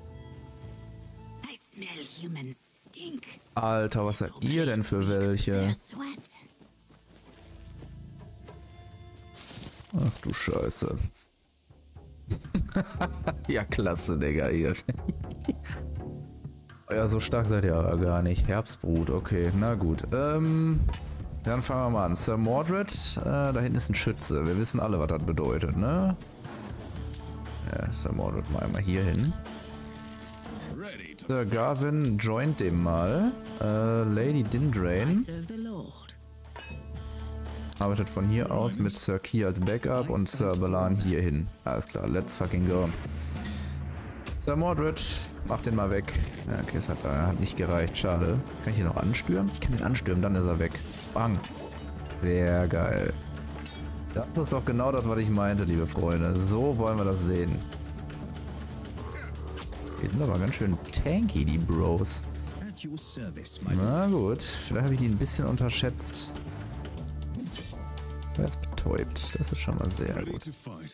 I smell human stink.
Alter, was seid ihr denn für welche? Ach du Scheiße. Ja, klasse, Digga, ihr. Ja, so stark seid ihr aber gar nicht. Herbstbrut, okay, na gut. Ähm, dann fangen wir mal an. Sir Mordred, äh, da hinten ist ein Schütze. Wir wissen alle, was das bedeutet, ne? Ja, Sir Mordred mal einmal hier hin. Sir Garvin joint dem mal. Äh, Lady Dindrain arbeitet von hier aus mit Sir Key als Backup und Sir Balan hier hin. Alles klar, let's fucking go. Sir Mordred, mach den mal weg. Ja, okay, es hat, äh, hat nicht gereicht, schade. Kann ich ihn noch anstürmen? Ich kann ihn anstürmen, dann ist er weg. Bang. Sehr geil. Das ist doch genau das, was ich meinte, liebe Freunde. So wollen wir das sehen. Die sind aber ganz schön tanky, die Bros. Na gut, vielleicht habe ich die ein bisschen unterschätzt. Er ist betäubt, das ist schon mal sehr gut.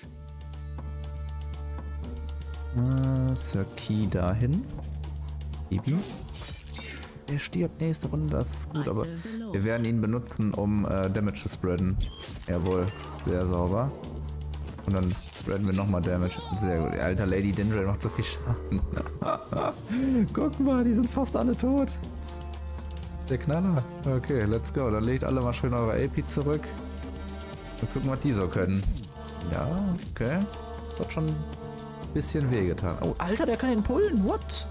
Äh, Sir Key dahin. Bibi. Er stirbt nächste Runde, das ist gut, aber wir werden ihn benutzen, um äh, Damage zu spreaden. Jawohl, sehr sauber. Und dann spreaden wir nochmal Damage. Sehr gut. Alter, Lady Dindrain macht so viel Schaden. Guck mal, die sind fast alle tot. Der Knaller. Okay, let's go. Dann legt alle mal schön eure A P zurück. Und gucken, was die so können. Ja, okay. Das hat schon ein bisschen wehgetan. Oh, Alter, der kann ihn pullen. What?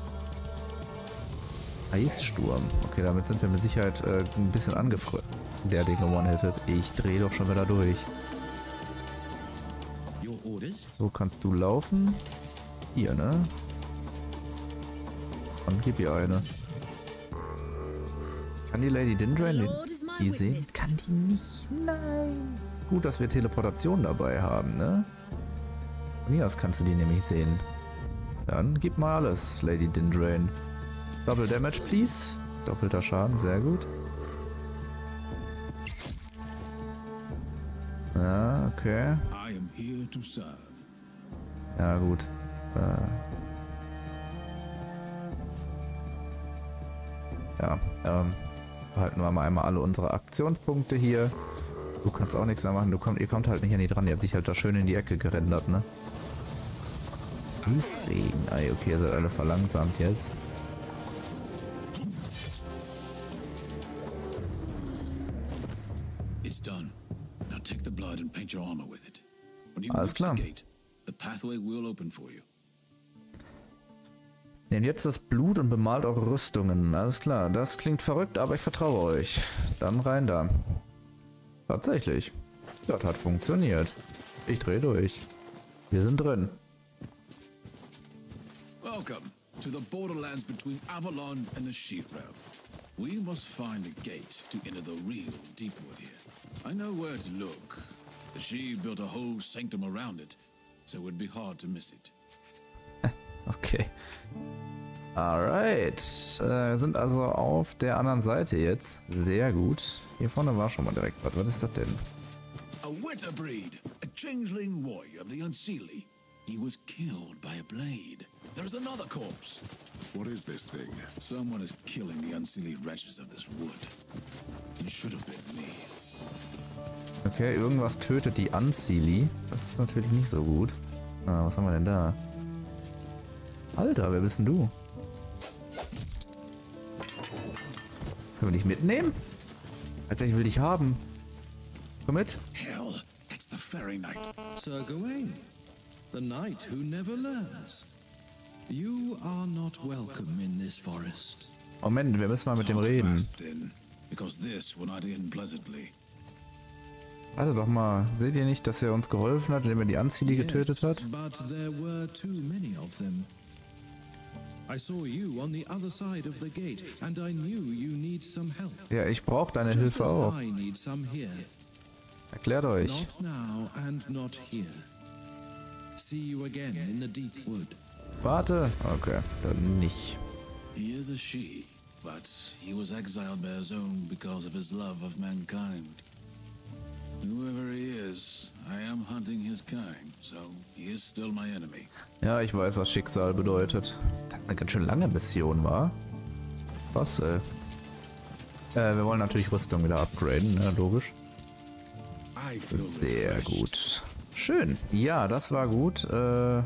Eissturm. Okay, damit sind wir mit Sicherheit äh, ein bisschen angefreut. Der den one-hitted. Ich drehe doch schon wieder durch. So kannst du laufen. Hier, ne? Und gib ihr eine. Kann die Lady Dindrain die sehen? Kann die nicht? Nein. Gut, dass wir Teleportation dabei haben, ne? Von hier aus kannst du die nämlich sehen. Dann gib mal alles, Lady Dindrain. Double Damage, please. Doppelter Schaden, sehr gut. Ja, okay. Ja, gut. Äh. Ja, ähm, behalten wir mal einmal alle unsere Aktionspunkte hier. Du kannst auch nichts mehr machen. Du kommt, ihr kommt halt nicht an die dran. Ihr habt sich halt da schön in die Ecke gerendert, ne? Regen. Ey, okay, ihr seid alle verlangsamt jetzt.
It's done. Now take the blood and paint your armor with it. When you
Alles
reach
klar.
the gate, the pathway will open for you.
Nehmt jetzt das Blut und bemalt eure Rüstungen. Alles klar, das klingt verrückt, aber ich vertraue euch. Dann rein da. Tatsächlich. Das hat funktioniert. Ich drehe durch. Wir sind drin.
Welcome to the borderlands between Avalon and the She Realm. We must find a gate to enter the real Deepwood here. I know where to look. The She built a whole sanctum around it, so it would be hard to miss it.
Okay. Alright. Äh, sind also auf der anderen Seite jetzt. Sehr gut. Hier vorne war schon mal direkt was. Was ist das denn?
A Winterbreed, a changeling warrior of the Unseelie. He was killed by a blade. There's another corpse.
What is this thing?
Someone is killing the Unseelie wretches of this wood. It should have been me.
Okay, irgendwas tötet die Unseelie. Das ist natürlich nicht so gut. Ah, was haben wir denn da? Alter, wer bist denn du? Können wir dich mitnehmen? Alter, ich will dich haben. Komm mit.
Hell, it's the Fairy Knight.
Sir Gawain, the knight who never learns. You are not welcome in this forest.
Moment, wir müssen mal mit dem reden.
Fast, then, because this will not end pleasantly.
Warte doch mal. Seht ihr nicht, dass er uns geholfen hat, indem er die Unseelie getötet hat?
Yes, but there were too many of them. I saw you on the other side of the gate, and I knew you need some help.
Ja, ich brauche deine
Just
Hilfe
as
auch.
I need some here.
Erklärt euch.
Not now and not here. See you again in the deep wood.
Warte. Okay, dann nicht.
He is a she, but he was exiled by his own because of his love of mankind. Whoever he is, I am hunting his kind, so he is still my enemy.
Ja, ich weiß, was Schicksal bedeutet. Das eine ganz schön lange Mission war. Was, ey? Äh, wir wollen natürlich Rüstung wieder upgraden, ne? Logisch.
I feel
Sehr
refreshed.
gut. Schön. Ja, das war gut. Äh,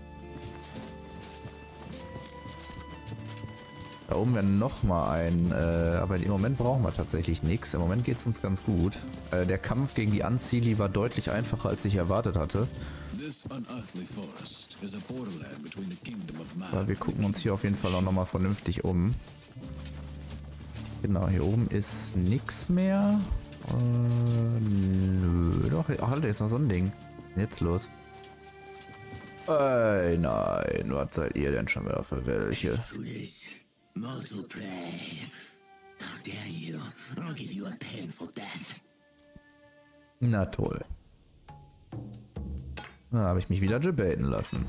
da oben wäre nochmal ein, äh, aber im Moment brauchen wir tatsächlich nichts. Im Moment geht es uns ganz gut. Äh, der Kampf gegen die Unseelie war deutlich einfacher, als ich erwartet hatte.
This unearthly forest is a borderland between the kingdom of man.
Aber wir gucken uns hier auf jeden Fall auch nochmal vernünftig um. Genau, hier oben ist nichts mehr. Äh, nö, doch, ach, Alter, ist noch so ein Ding. Jetzt los. Ey, nein, was seid ihr denn schon wieder für welche?
Foolish mortal prey. How dare you? I'll give you a painful death.
Na toll. Da habe ich mich wieder debaten lassen.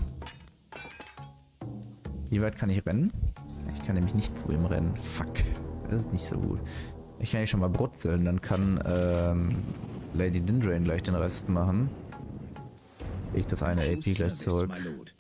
Wie weit kann ich rennen? Ich kann nämlich nicht zu ihm rennen. Fuck. Das ist nicht so gut. Ich kann hier schon mal brutzeln, dann kann ähm, Lady Dindrain gleich den Rest machen. Leg das eine A P gleich zurück.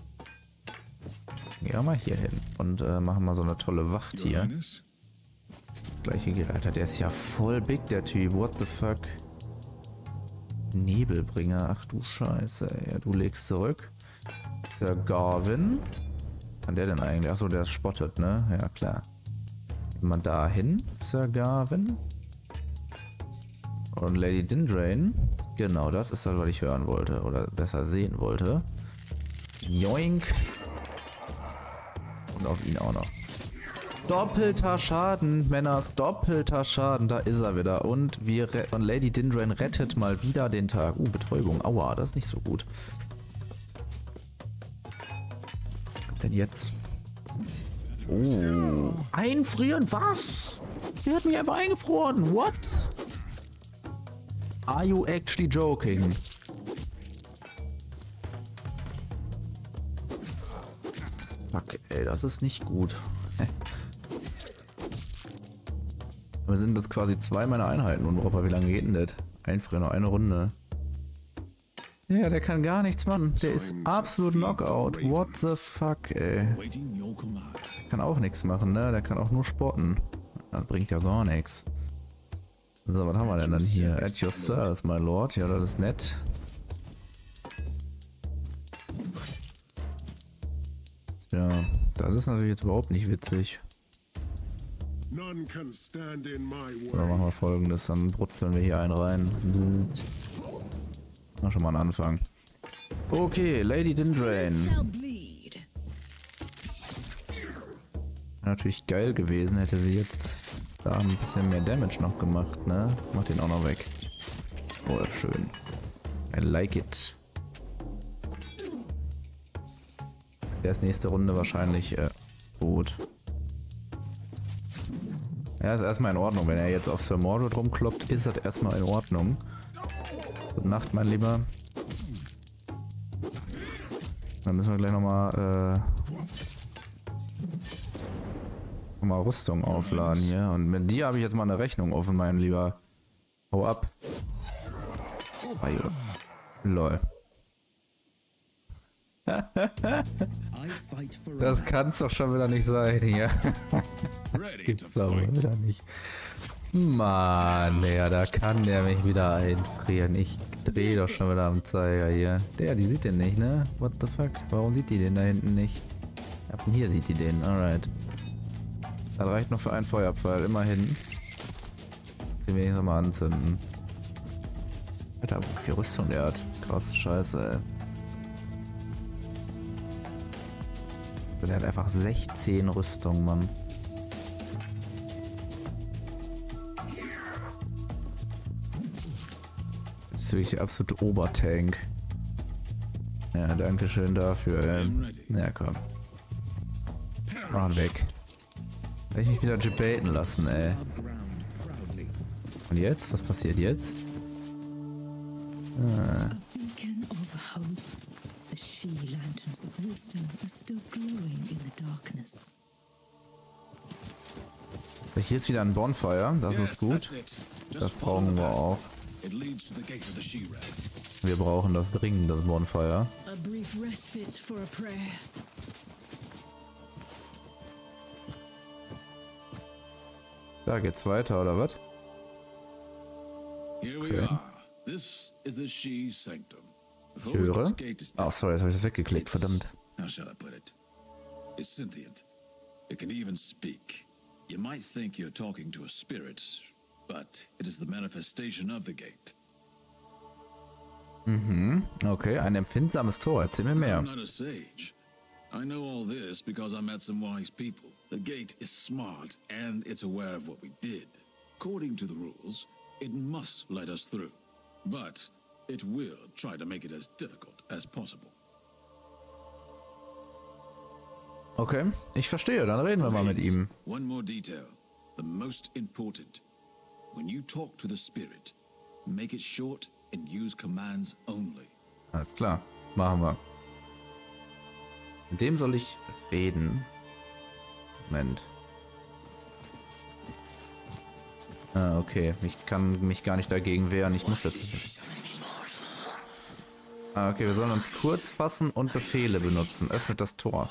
Ja, mal hier hin und äh, machen mal so eine tolle Wacht hier.
Highness?
Gleiche geht, Alter. Der ist ja voll big, der Typ. What the fuck? Nebelbringer. Ach du Scheiße. Ja, du legst zurück. Sir Garvin. Kann der denn eigentlich? Achso, der ist spottet, ne? Ja, klar. Gehen wir da hin, Sir Garvin. Und Lady Dindrain. Genau, das ist das, was ich hören wollte. Oder besser sehen wollte. Joink. Und auf ihn auch noch. Doppelter Schaden, Männers, doppelter Schaden, da ist er wieder. Und wir und Lady Dindrain rettet mal wieder den Tag. Uh, Betäubung, aua, das ist nicht so gut. Was kommt denn jetzt? Oh, einfrieren, was? Sie hat mich einfach eingefroren, what? Are you actually joking? Fuck, ey, das ist nicht gut. Wir sind jetzt quasi zwei meiner Einheiten und Robber, wie lange geht denn das? Einfrieren, noch eine Runde. Ja, der kann gar nichts machen. Der ist absolut Knockout. What the fuck, ey.
Waiting your command.
Kann auch nichts machen, ne? Der kann auch nur spotten. Das bringt ja gar nichts. So, was haben wir denn dann hier? At your service, my lord. Ja, das ist nett. Ja, das ist natürlich jetzt überhaupt nicht witzig.
None can stand in my
Oder machen
way.
wir Folgendes, dann brutzeln wir hier einen rein. Na, schon mal ein Anfang. Okay, Lady Dindrain.
Shall bleed.
Wäre natürlich geil gewesen, hätte sie jetzt da ein bisschen mehr Damage noch gemacht, ne? Macht den auch noch weg. Oh, schön. I like it. Der ist nächste Runde wahrscheinlich äh, tot. Ja, ist erstmal in Ordnung. Wenn er jetzt auf Sir Mordred rumkloppt, ist das erstmal in Ordnung. Gute Nacht, mein Lieber. Dann müssen wir gleich nochmal äh, noch mal Rüstung aufladen hier. Und mit dir habe ich jetzt mal eine Rechnung offen, mein Lieber. Hau ab. Ajo. Lol. Das kann's doch schon wieder nicht sein hier. Gibt's aber wieder nicht. Mann, ja, da kann der mich wieder einfrieren. Ich drehe doch schon wieder am Zeiger hier. Der, die sieht den nicht, ne? What the fuck? Warum sieht die den da hinten nicht? Ab hier sieht die den, alright. Das reicht noch für einen Feuerpfeil, immerhin. Den will ich nochmal anzünden. Alter, wie viel Rüstung der hat. Krass, scheiße, ey. Der hat einfach sechzehn Rüstung, Mann. Das ist wirklich der absolute Obertank. Ja, danke schön dafür. Ähm, ja, komm. Mach weg. Soll ich mich wieder debaten lassen, ey. Und jetzt? Was passiert jetzt? Ah.
Lanterns of wisdom are still glowing in the darkness.
Hier ist wieder ein Bonfire, das ist gut. Das brauchen wir auch. Wir brauchen das dringend, das Bonfire.
A brief respite for a prayer.
Da geht's weiter, oder was?
Here we are. This is the She Sanctum.
Ich höre. Oh, sorry, jetzt habe ich das weggeklickt, verdammt.
How shall I put it? It's sentient. It can even speak. You might think you're talking to a spirit, but it is the manifestation of the gate.
Mhm, okay, ein empfindsames Tor. Erzähl mir mehr.
I'm not a sage. I know all this because I met some wise people. The gate is smart and it's aware of what we did. According to the rules, it must let us through. But it will try to make it as difficult as possible.
Okay, ich verstehe, dann reden wir mal mit ihm.
One more detail, the most important. When you talk to the spirit, make it short and use commands only.
Alles klar, machen wir. Mit dem soll ich reden. Moment. Ah, okay, ich kann mich gar nicht dagegen wehren, ich muss jetzt... Ah, okay, wir sollen uns kurz fassen und Befehle benutzen. Öffnet das Tor.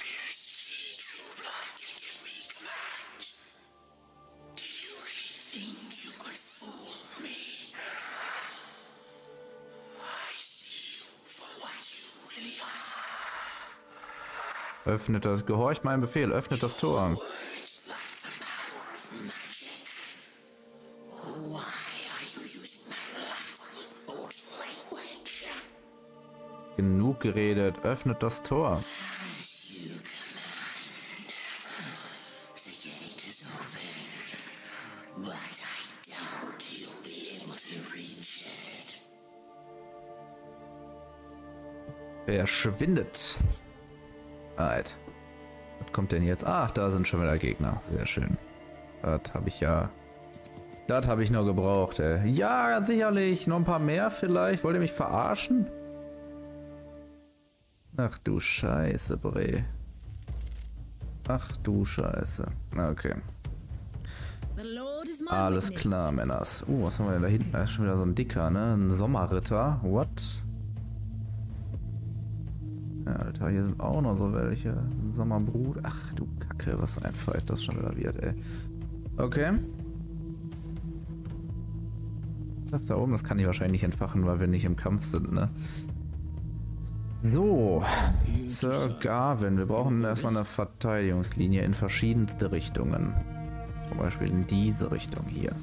Öffnet das... Gehorcht meinem Befehl. Öffnet das Tor. Genug geredet. Öffnet das Tor. Verschwindet. Alright. Was kommt denn jetzt? Ach, da sind schon wieder Gegner. Sehr schön. Das habe ich ja... Das habe ich nur gebraucht, ey. Ja, ganz sicherlich. Noch ein paar mehr vielleicht. Wollt ihr mich verarschen? Ach du Scheiße, Bre. Ach du Scheiße. Okay. Alles klar, Männers. Uh, was haben wir denn da hinten? Da ist schon wieder so ein Dicker, ne? Ein Sommerritter. What? Ja, Alter, hier sind auch noch so welche. Ein Sommerbrut. Ach du Kacke, was ein Fight das schon wieder wird, ey. Okay. Das da oben, das kann ich wahrscheinlich nicht entfachen, weil wir nicht im Kampf sind, ne? So, Sir Garvin, wir brauchen erstmal eine Verteidigungslinie in verschiedenste Richtungen. Zum Beispiel in diese Richtung hier.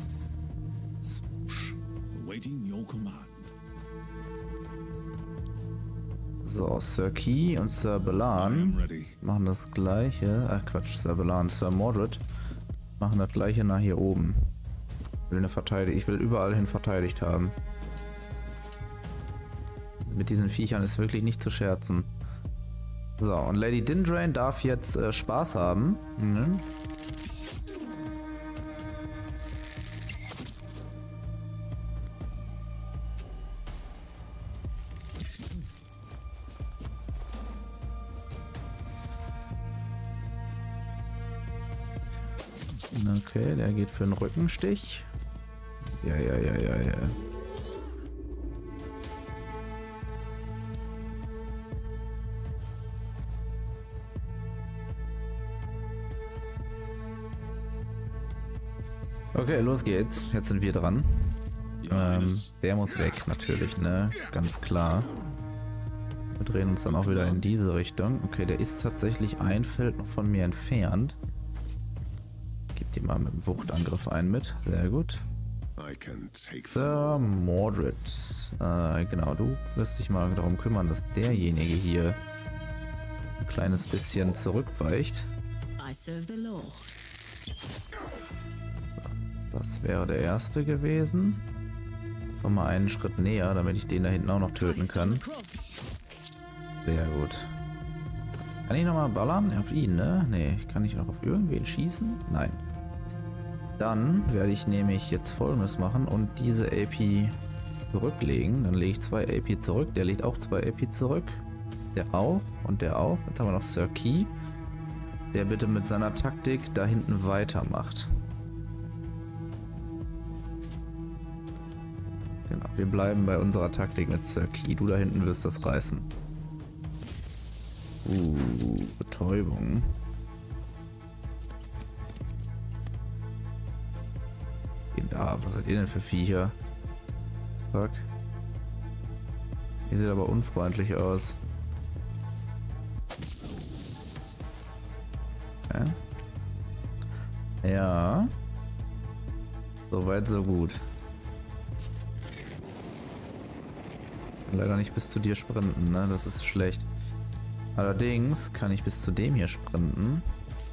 So, Sir Key und Sir Balan machen das gleiche. Ach Quatsch, Sir Balan, Sir Mordred machen das gleiche nach hier oben. Ich will eine Verteidigung, ich will überall hin verteidigt haben. Mit diesen Viechern ist wirklich nicht zu scherzen. So, und Lady Dindrain darf jetzt äh, Spaß haben. Mhm. Okay, der geht für einen Rückenstich. Ja, ja, ja, ja, ja. Okay, los geht's. Jetzt sind wir dran. Ähm, der muss weg, natürlich, ne? Ganz klar. Wir drehen uns dann auch wieder in diese Richtung. Okay, der ist tatsächlich ein Feld noch von mir entfernt. Gib dir mal mit dem Wuchtangriff ein mit. Sehr gut. Sir Mordred. Äh, genau, du wirst dich mal darum kümmern, dass derjenige hier ein kleines bisschen zurückweicht. Das wäre der erste gewesen. Komm mal einen Schritt näher, damit ich den da hinten auch noch töten kann. Sehr gut. Kann ich nochmal ballern? Auf ihn, ne? Ne, kann ich auch auf irgendwen schießen? Nein. Dann werde ich nämlich jetzt Folgendes machen und diese A P zurücklegen. Dann lege ich zwei A P zurück. Der legt auch zwei A P zurück. Der auch und der auch. Jetzt haben wir noch Sir Key, der bitte mit seiner Taktik da hinten weitermacht. Genau, wir bleiben bei unserer Taktik mit Sir Key. Du da hinten wirst das reißen. Uh, Betäubung. Da, was seid ihr denn für Viecher? Fuck. Ihr seht aber unfreundlich aus. Okay. Ja. Soweit, so gut. Leider nicht bis zu dir sprinten, ne? Das ist schlecht. Allerdings kann ich bis zu dem hier sprinten.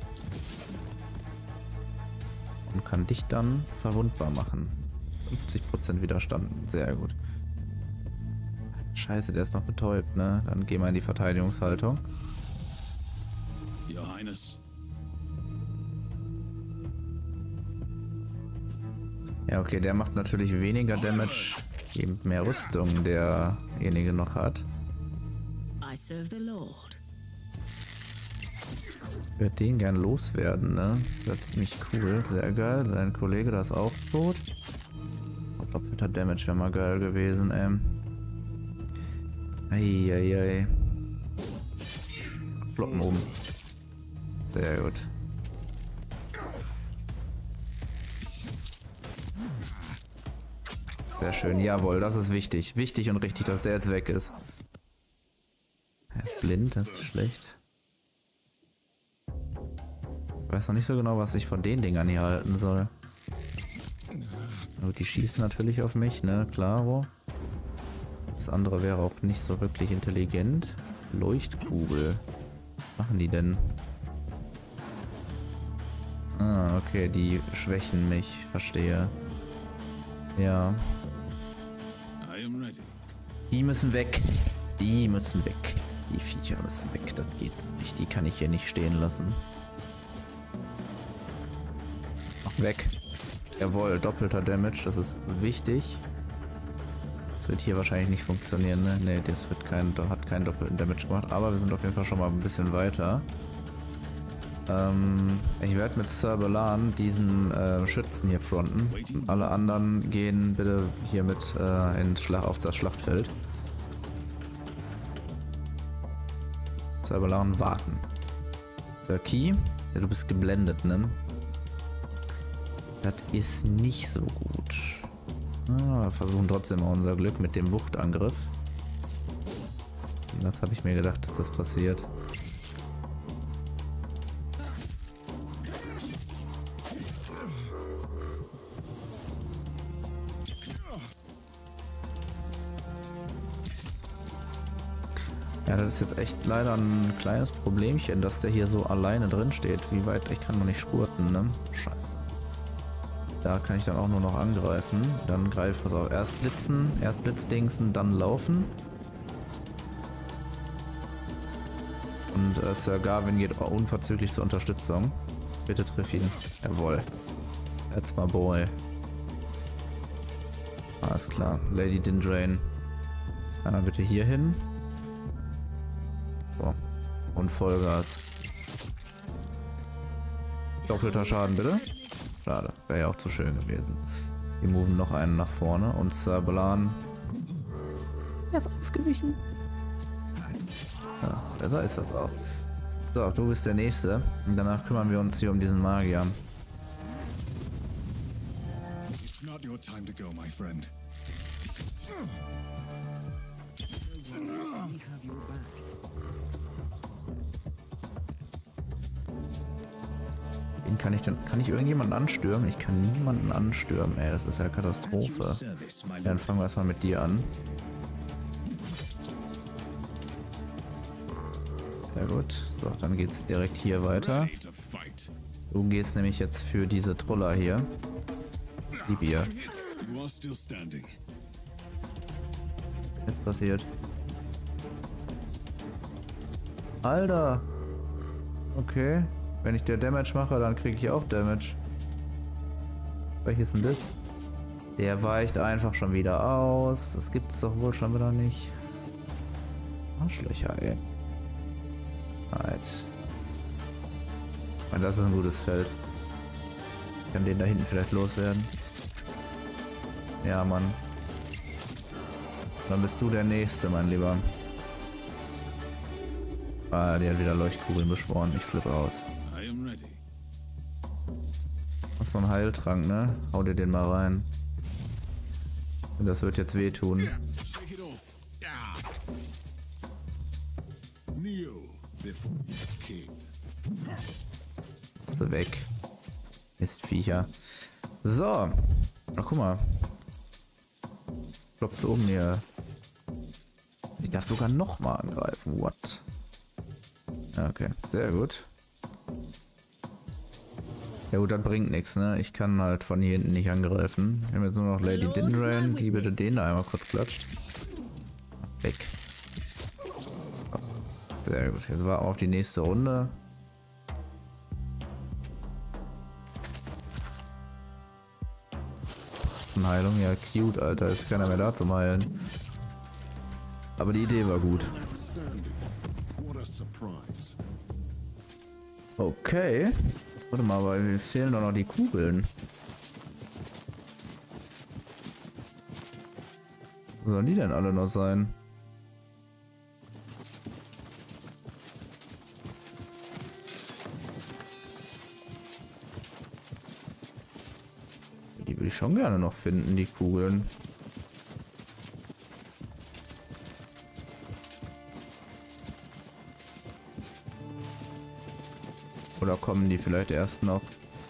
Und kann dich dann verwundbar machen. fünfzig Prozent Widerstand. Sehr gut. Scheiße, der ist noch betäubt, ne? Dann gehen wir in die Verteidigungshaltung.
Your Highness.
Ja, okay, der macht natürlich weniger Damage, je mehr Rüstung derjenige noch hat.
I serve the Lord.
Ich würde den gern loswerden, ne? Das wäre ziemlich cool. Sehr geil. Sein Kollege, da ist auch tot. Doppelter Damage wäre mal geil gewesen, ey. Eieiei. Flocken um. Sehr gut. Sehr schön. Jawohl, das ist wichtig. Wichtig und richtig, dass der jetzt weg ist. Er ist blind, das ist schlecht. Ich weiß noch nicht so genau, was ich von den Dingern hier halten soll. Gut, die schießen natürlich auf mich, ne? Klaro. Das andere wäre auch nicht so wirklich intelligent. Leuchtkugel. Was machen die denn? Ah, okay, die schwächen mich. Verstehe. Ja. Die müssen weg. Die müssen weg. Die Viecher müssen weg. Das geht nicht. Die kann ich hier nicht stehen lassen. Weg. Jawohl, doppelter Damage, das ist wichtig. Das wird hier wahrscheinlich nicht funktionieren, ne? Ne, das wird kein, hat keinen doppelten Damage gemacht, aber wir sind auf jeden Fall schon mal ein bisschen weiter. Ähm, ich werde mit Sir Balan diesen äh, Schützen hier fronten. Und alle anderen gehen bitte hier mit äh, ins Schlag auf das Schlachtfeld. Sir Balan warten. Sir Key, ja, du bist geblendet, ne? Das ist nicht so gut. Ah, wir versuchen trotzdem mal unser Glück mit dem Wuchtangriff. Das habe ich mir gedacht, dass das passiert. Ja, das ist jetzt echt leider ein kleines Problemchen, dass der hier so alleine drin steht. Wie weit? Ich kann noch nicht spurten, ne? Scheiße. Da kann ich dann auch nur noch angreifen. Dann greife ich auf. Erst blitzen, erst blitzdingsen, dann laufen. Und äh, Sir Garvin geht auch unverzüglich zur Unterstützung. Bitte triff ihn. Jawohl. That's my boy. Alles klar. Lady Dindrain. Einmal bitte hier hin. So. Und Vollgas. Doppelter Schaden bitte. Schade. Wäre ja auch zu schön gewesen. Wir moven noch einen nach vorne. Und Sir Balan. Er ist ausgewichen. Ja, besser ist das auch. So, du bist der Nächste. Und danach kümmern wir uns hier um diesen Magier.
It's not your time to go, my friend.
Wen kann ich denn? Kann ich irgendjemanden anstürmen? Ich kann niemanden anstürmen, ey. Das ist ja Katastrophe. Ja, dann fangen wir erstmal mit dir an. Sehr gut. So, dann geht's direkt hier weiter. Du gehst nämlich jetzt für diese Troller hier. Die Bier. Jetzt passiert. Alter. Okay. Wenn ich der Damage mache, dann kriege ich auch Damage. Welches ist denn das? Der weicht einfach schon wieder aus. Das gibt es doch wohl schon wieder nicht. Arschlöcher, ey. Right. Und das ist ein gutes Feld. Ich kann den da hinten vielleicht loswerden. Ja, Mann. Dann bist du der Nächste, mein Lieber. Ah, die hat wieder Leuchtkugeln beschworen. Ich flippe aus. Hast noch einen Heiltrank, ne? Hau dir den mal rein. Und das wird jetzt wehtun. Hast du weg. Mistviecher. So. Ach, guck mal. Klopfst du um hier. Ich darf sogar noch mal angreifen. What? Okay, sehr gut. Ja gut, das bringt nichts, ne? Ich kann halt von hier hinten nicht angreifen. Wir haben jetzt nur noch Lady Dindrain, die bitte den da einmal kurz klatscht. Weg. Sehr gut, jetzt war auf die nächste Runde. Heilung, ja cute, Alter, ist keiner mehr da zum Heilen. Aber die Idee war gut. Okay. Warte mal, weil mir fehlen doch noch die Kugeln. Wo sollen die denn alle noch sein? Die würde ich schon gerne noch finden, die Kugeln. Oder kommen die vielleicht erst noch?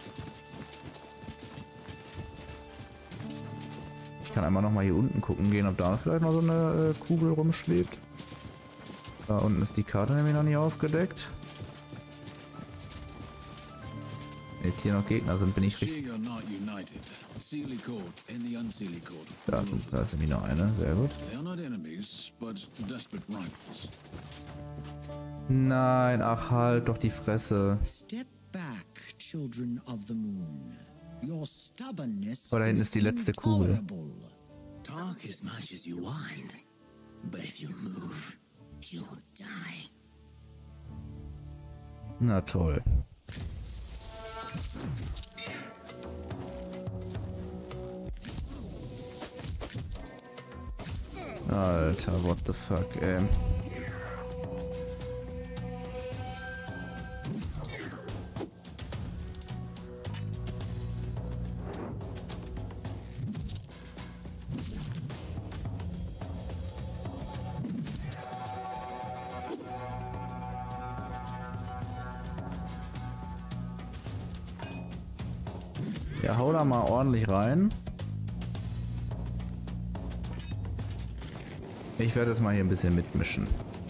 Ich kann einmal noch mal hier unten gucken gehen, ob da vielleicht noch so eine äh, Kugel rumschwebt. Da unten ist die Karte nämlich noch nicht aufgedeckt. Wenn jetzt hier noch Gegner sind, bin ich richtig... Da, da ist nämlich noch eine, sehr gut. Nein, ach halt doch die Fresse. Oh, da hinten ist die letzte Kugel. Na toll. Alter, what the fuck, ey. Ja, hau da mal ordentlich rein. Ich werde jetzt mal hier ein bisschen mitmischen.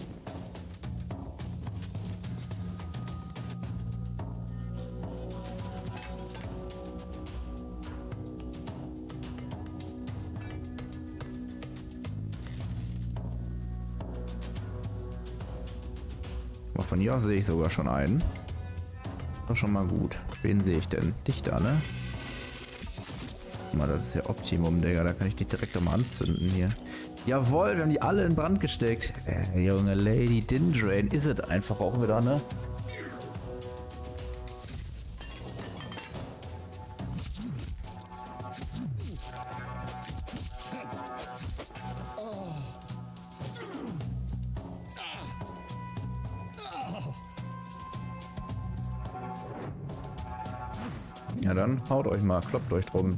Aber von hier aus sehe ich sogar schon einen. Das ist schon mal gut. Wen sehe ich denn? Dich da, ne? Guck mal, das ist ja Optimum, Digga. Da kann ich dich direkt mal anzünden hier. Jawohl, wir haben die alle in Brand gesteckt. Äh, junge Lady Dindrain ist es einfach auch wieder, ne? Ja dann, haut euch mal, kloppt euch drum.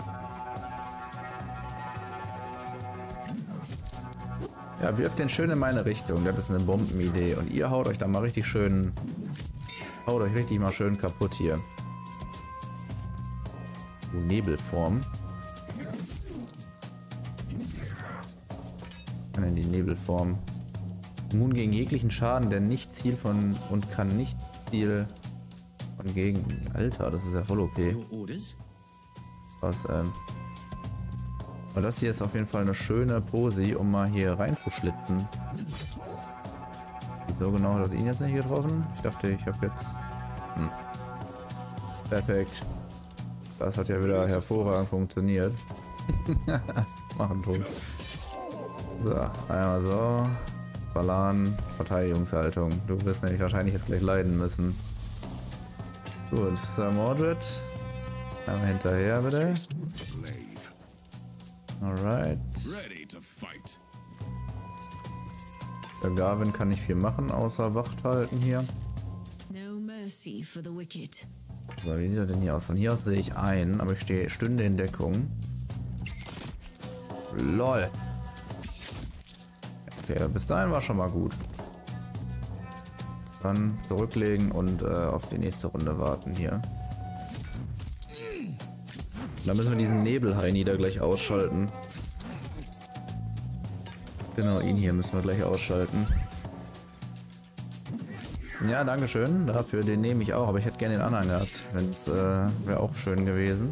Ja, wirft den schön in meine Richtung, das ist eine Bombenidee. Und ihr haut euch da mal richtig schön, haut euch richtig mal schön kaputt hier. Nebelform. In die Nebelform. Immun gegen jeglichen Schaden, der nicht Ziel von und kann nicht Ziel von gegen. Alter, das ist ja voll O P. Was, ähm. Aber das hier ist auf jeden Fall eine schöne Posi, um mal hier reinzuschlitzen. So genau hat das ihn jetzt nicht getroffen. Ich dachte, ich habe jetzt. Hm. Perfekt. Das hat ja wieder hervorragend funktioniert. Machen tot. So, einmal so. Ballern, Verteidigungshaltung. Du wirst nämlich wahrscheinlich jetzt gleich leiden müssen. Gut, Sir Mordred. Einmal hinterher bitte. Alright. Der Garvin kann nicht viel machen, außer Wacht halten hier.
No mercy for the wicked.
So, wie sieht er denn hier aus? Von hier aus sehe ich einen, aber ich stehe Stunde in Deckung. Lol. Okay, bis dahin war schon mal gut. Dann zurücklegen und äh, auf die nächste Runde warten hier. Dann müssen wir diesen Nebelhaini da gleich ausschalten. Genau, ihn hier müssen wir gleich ausschalten. Ja, dankeschön. Dafür, den nehme ich auch, aber ich hätte gerne den anderen gehabt. Wenn es äh, wäre auch schön gewesen.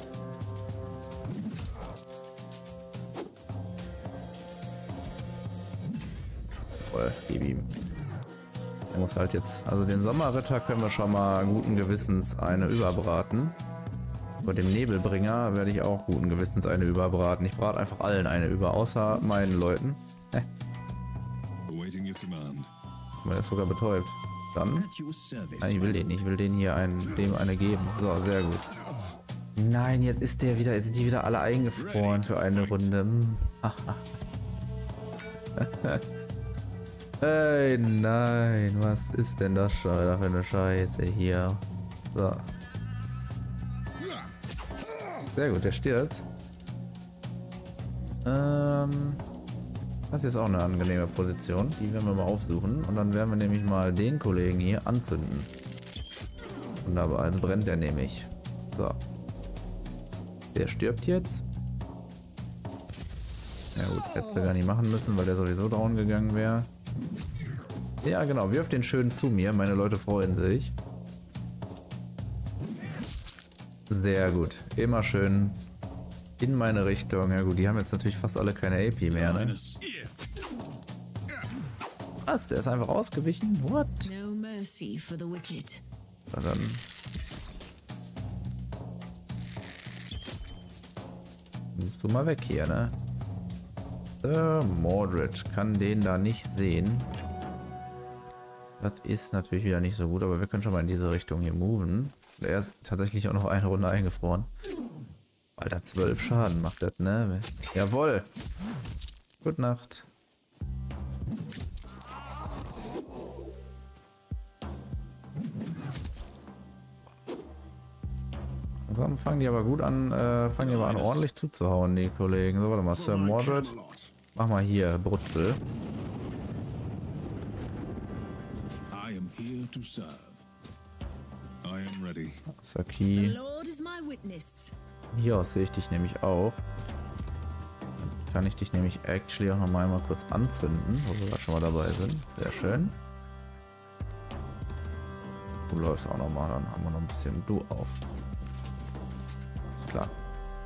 Voll, gib ihm. Er muss halt jetzt. Also den Sommerritter können wir schon mal guten Gewissens eine überbraten. Bei dem Nebelbringer werde ich auch guten Gewissens eine überbraten. Ich brate einfach allen eine über, außer meinen Leuten. Hä? Er ist sogar betäubt. Dann. Nein, ich will den nicht. Ich will den hier einen, dem eine geben. So, sehr gut. Nein, jetzt ist der wieder, jetzt sind die wieder alle eingefroren für eine Runde. Ey, nein, was ist denn das schon wieder für eine Scheiße hier? So. Sehr gut, der stirbt. Ähm, das ist auch eine angenehme Position. Die werden wir mal aufsuchen. Und dann werden wir nämlich mal den Kollegen hier anzünden. Wunderbar, dann brennt der nämlich. So. Der stirbt jetzt. Ja gut, hätte wir gar nicht machen müssen, weil der sowieso down gegangen wäre. Ja genau, wirf den schön zu mir. Meine Leute freuen sich. Sehr gut. Immer schön in meine Richtung. Ja gut, die haben jetzt natürlich fast alle keine A P mehr, ne? Was? Der ist einfach ausgewichen? What?
No mercy for the wicked.
Na dann. Bist du mal weg hier, ne? Sir Mordred kann den da nicht sehen. Das ist natürlich wieder nicht so gut, aber wir können schon mal in diese Richtung hier moven. Er ist tatsächlich auch noch eine Runde eingefroren. Alter, zwölf Schaden macht das, ne? Jawohl! Gute Nacht. Dann fangen die aber gut an, äh, fangen die aber an ordentlich zuzuhauen, die Kollegen. So, warte mal, Sir Mordred. Mach mal hier, Brutzel.
I am ready.
Saki.
The Lord is my witness.
Hier aus sehe ich dich nämlich auch. Dann kann ich dich nämlich actually auch noch mal einmal kurz anzünden, wo wir gerade schon mal dabei sind. Sehr schön. Du läufst auch noch mal, dann haben wir noch ein bisschen du auf. Ist klar.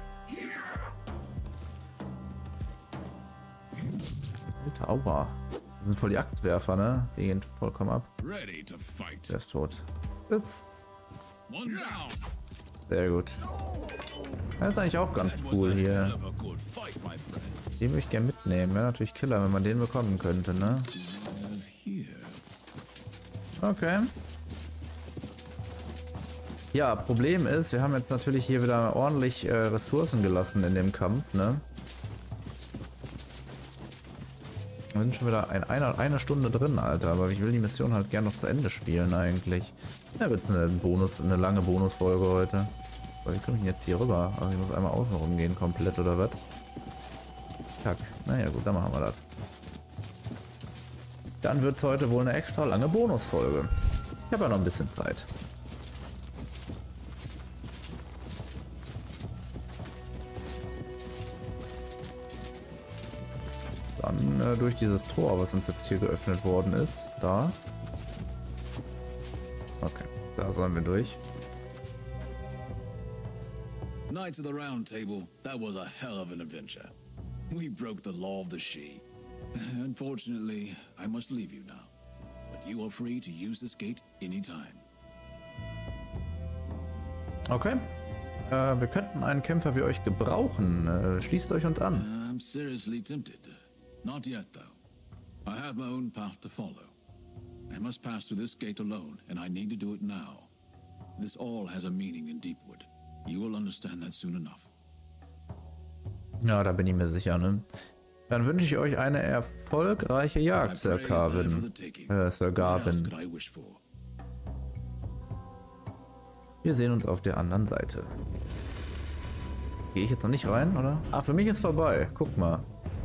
Alter, aua. Das sind voll die Axtwerfer, ne? Die gehen vollkommen ab. Der ist tot. Jetzt. Sehr gut. Das ist eigentlich auch ganz cool hier. Den würde ich gerne mitnehmen. Wäre natürlich Killer, wenn man den bekommen könnte, ne? Okay. Ja, Problem ist, wir haben jetzt natürlich hier wieder ordentlich äh, Ressourcen gelassen in dem Kampf, ne? Wir sind schon wieder ein, eine, eine Stunde drin, Alter, aber ich will die Mission halt gerne noch zu Ende spielen eigentlich. Ja, wird eine Bonus, eine lange Bonusfolge heute. Aber wie komme ich denn jetzt hier rüber? Also ich muss einmal außen rum gehen, komplett oder was? Kack. Naja gut, dann machen wir das. Dann wird es heute wohl eine extra lange Bonusfolge. Ich habe ja noch ein bisschen Zeit. Dann äh, durch dieses Tor, was uns jetzt hier geöffnet worden ist. Da. Okay, da sollen wir durch.
Knights of the Round Table, that was a hell of an adventure. We broke the law of the Sidhe. Unfortunately, I must leave you now. But you are free to use this gate anytime.
Okay. Äh, wir könnten einen Kämpfer wie euch gebrauchen. Äh, schließt euch uns an.
I'm seriously tempted. Not yet, though. I have my own path to follow. I must pass through this gate alone, and I need to do it now. This all has a meaning in Deepwood. You will understand that soon enough.
Ja, da bin ich mir sicher, ne? Dann wünsche ich euch eine erfolgreiche Jagd, Sir Garvin. Äh, Sir Garvin. Wir sehen uns auf der anderen Seite. Gehe ich jetzt noch nicht rein, oder? Ah, für mich ist vorbei. Guck mal.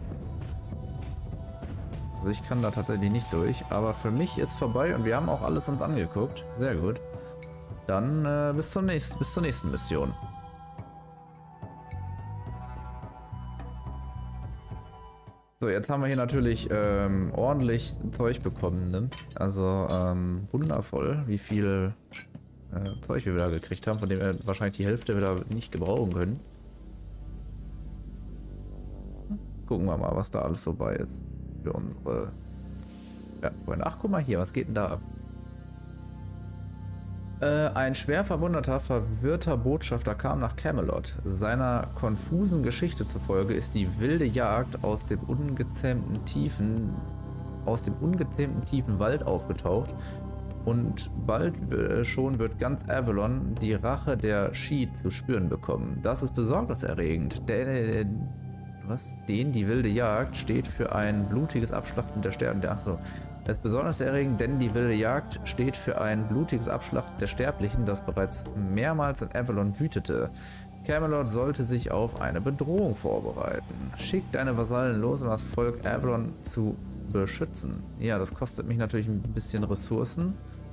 Also ich kann da tatsächlich nicht durch, aber für mich ist vorbei und wir haben auch alles uns angeguckt. Sehr gut. Dann äh, bis zum nächsten, bis zur nächsten Mission. So, jetzt haben wir hier natürlich ähm, ordentlich Zeug bekommen, ne? Also ähm, wundervoll, wie viel äh, Zeug wir wieder gekriegt haben, von dem wir wahrscheinlich die Hälfte wieder nicht gebrauchen können. Gucken wir mal, was da alles so bei ist. Für unsere ja, Freunde. Ach, guck mal hier, was geht denn da ab? Äh, ein schwer verwundeter, verwirrter Botschafter kam nach Camelot. Seiner konfusen Geschichte zufolge ist die wilde Jagd aus dem ungezähmten tiefen, aus dem ungezähmten tiefen Wald aufgetaucht und bald äh, schon wird ganz Avalon die Rache der Sidhe zu spüren bekommen. Das ist besorgniserregend, denn was? Den die wilde Jagd steht für ein blutiges Abschlachten der Sterblichen. Achso. Es ist besorgniserregend, denn die wilde Jagd steht für ein blutiges Abschlachten der Sterblichen, das bereits mehrmals in Avalon wütete. Camelot sollte sich auf eine Bedrohung vorbereiten. Schickt deine Vasallen los, um das Volk Avalon zu beschützen. Ja, das kostet mich natürlich ein bisschen Ressourcen.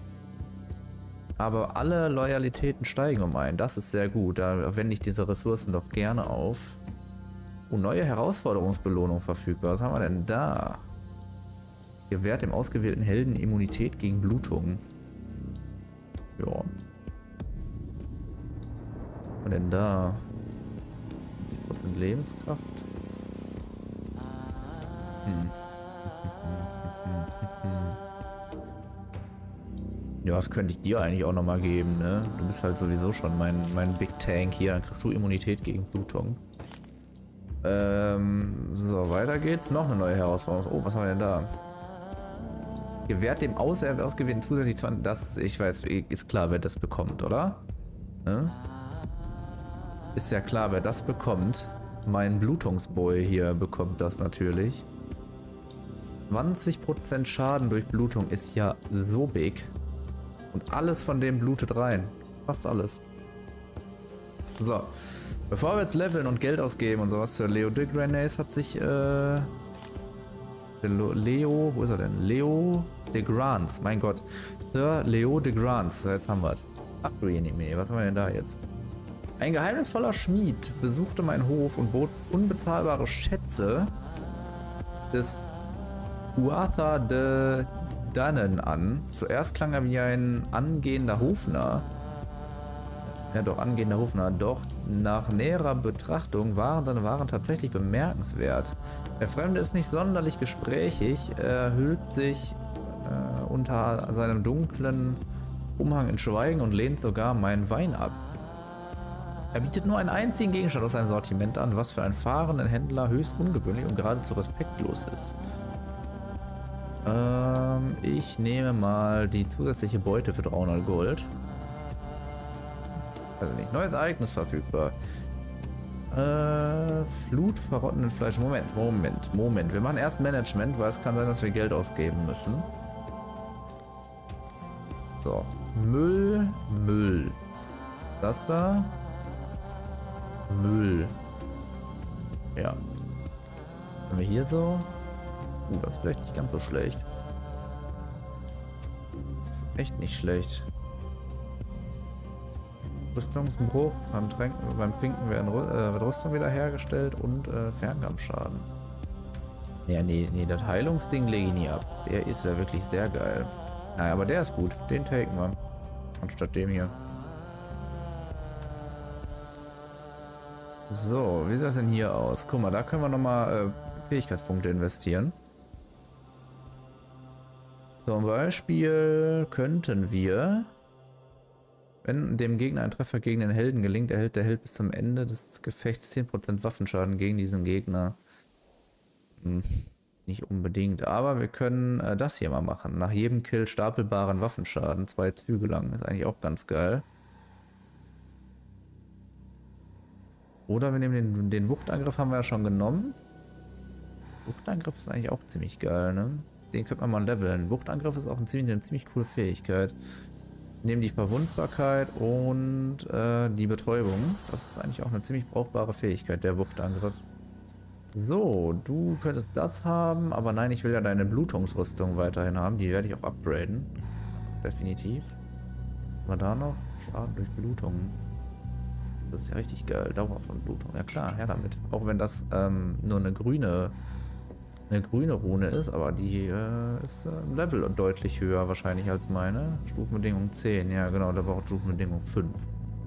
Aber alle Loyalitäten steigen um einen. Das ist sehr gut. Da wende ich diese Ressourcen doch gerne auf. Oh, neue Herausforderungsbelohnung verfügbar. Was haben wir denn da? Gewährt dem ausgewählten Helden Immunität gegen Blutungen. Ja. Was haben wir denn da? siebzig Prozent Lebenskraft. Hm. Ja, das könnte ich dir eigentlich auch nochmal geben, ne? Du bist halt sowieso schon mein, mein Big Tank hier. Dann kriegst du Immunität gegen Blutungen. Ähm, so, weiter geht's. Noch eine neue Herausforderung. Oh, was haben wir denn da? Gewährt dem Außer ausgewählten zusätzlich zwanzig. Das ist, ich weiß, ist klar, wer das bekommt, oder? Ne? Ist ja klar, wer das bekommt. Mein Blutungsboy hier bekommt das natürlich. zwanzig Prozent Schaden durch Blutung ist ja so big. Und alles von dem blutet rein. Fast alles. So. Bevor wir jetzt leveln und Geld ausgeben und sowas, Sir Leo de Granais hat sich, äh... Leo, wo ist er denn? Leo de Grants, mein Gott. Sir Leo de Grants, jetzt haben wir es. Ach du Jenime, was haben wir denn da jetzt? Ein geheimnisvoller Schmied besuchte meinen Hof und bot unbezahlbare Schätze des Tuatha de Dannen an. Zuerst klang er wie ein angehender Hofnarr. Ja doch, angehender Hofnarr. Doch nach näherer Betrachtung waren seine Waren tatsächlich bemerkenswert. Der Fremde ist nicht sonderlich gesprächig, er hüllt sich äh, unter seinem dunklen Umhang in Schweigen und lehnt sogar meinen Wein ab. Er bietet nur einen einzigen Gegenstand aus seinem Sortiment an, was für einen fahrenden Händler höchst ungewöhnlich und geradezu respektlos ist. Ähm, ich nehme mal die zusätzliche Beute für dreihundert Gold. Also nicht. Neues Ereignis verfügbar. Äh, Flut verrottenden Fleisch. Moment, Moment, Moment. Wir machen erst Management, weil es kann sein, dass wir Geld ausgeben müssen. So. Müll, Müll. Das da. Müll. Ja. Haben wir hier so. Uh, das ist vielleicht nicht ganz so schlecht. Das ist echt nicht schlecht. Rüstungsbruch. Beim, Tränken, beim Pinken werden, äh, wird Rüstung wiederhergestellt und äh, Fernkampfschaden. Ja, nee, nee, das Heilungsding lege ich nie ab. Der ist ja wirklich sehr geil. Naja, aber der ist gut. Den taken wir. Anstatt dem hier. So, wie sieht das denn hier aus? Guck mal, da können wir nochmal äh, Fähigkeitspunkte investieren. Zum Beispiel könnten wir, wenn dem Gegner ein Treffer gegen den Helden gelingt, erhält der Held bis zum Ende des Gefechts zehn Prozent Waffenschaden gegen diesen Gegner. Hm, nicht unbedingt, aber wir können äh, das hier mal machen. Nach jedem Kill stapelbaren Waffenschaden, zwei Züge lang. Ist eigentlich auch ganz geil. Oder wir nehmen den, den Wuchtangriff, haben wir ja schon genommen. Wuchtangriff ist eigentlich auch ziemlich geil, ne? Den könnte man mal leveln. Wuchtangriff ist auch ein ziemlich, eine ziemlich coole Fähigkeit. Wir nehmen die Verwundbarkeit und äh, die Betäubung. Das ist eigentlich auch eine ziemlich brauchbare Fähigkeit, der Wuchtangriff. So, du könntest das haben, aber nein, ich will ja deine Blutungsrüstung weiterhin haben. Die werde ich auch upgraden. Definitiv. Was da noch? Schaden durch Blutung. Das ist ja richtig geil. Dauer von Blutung. Ja klar, her damit. Auch wenn das ähm, nur eine grüne eine grüne Rune ist, aber die äh, ist äh, im Level und deutlich höher wahrscheinlich als meine. Stufenbedingung zehn. Ja genau, da braucht Stufenbedingung fünf.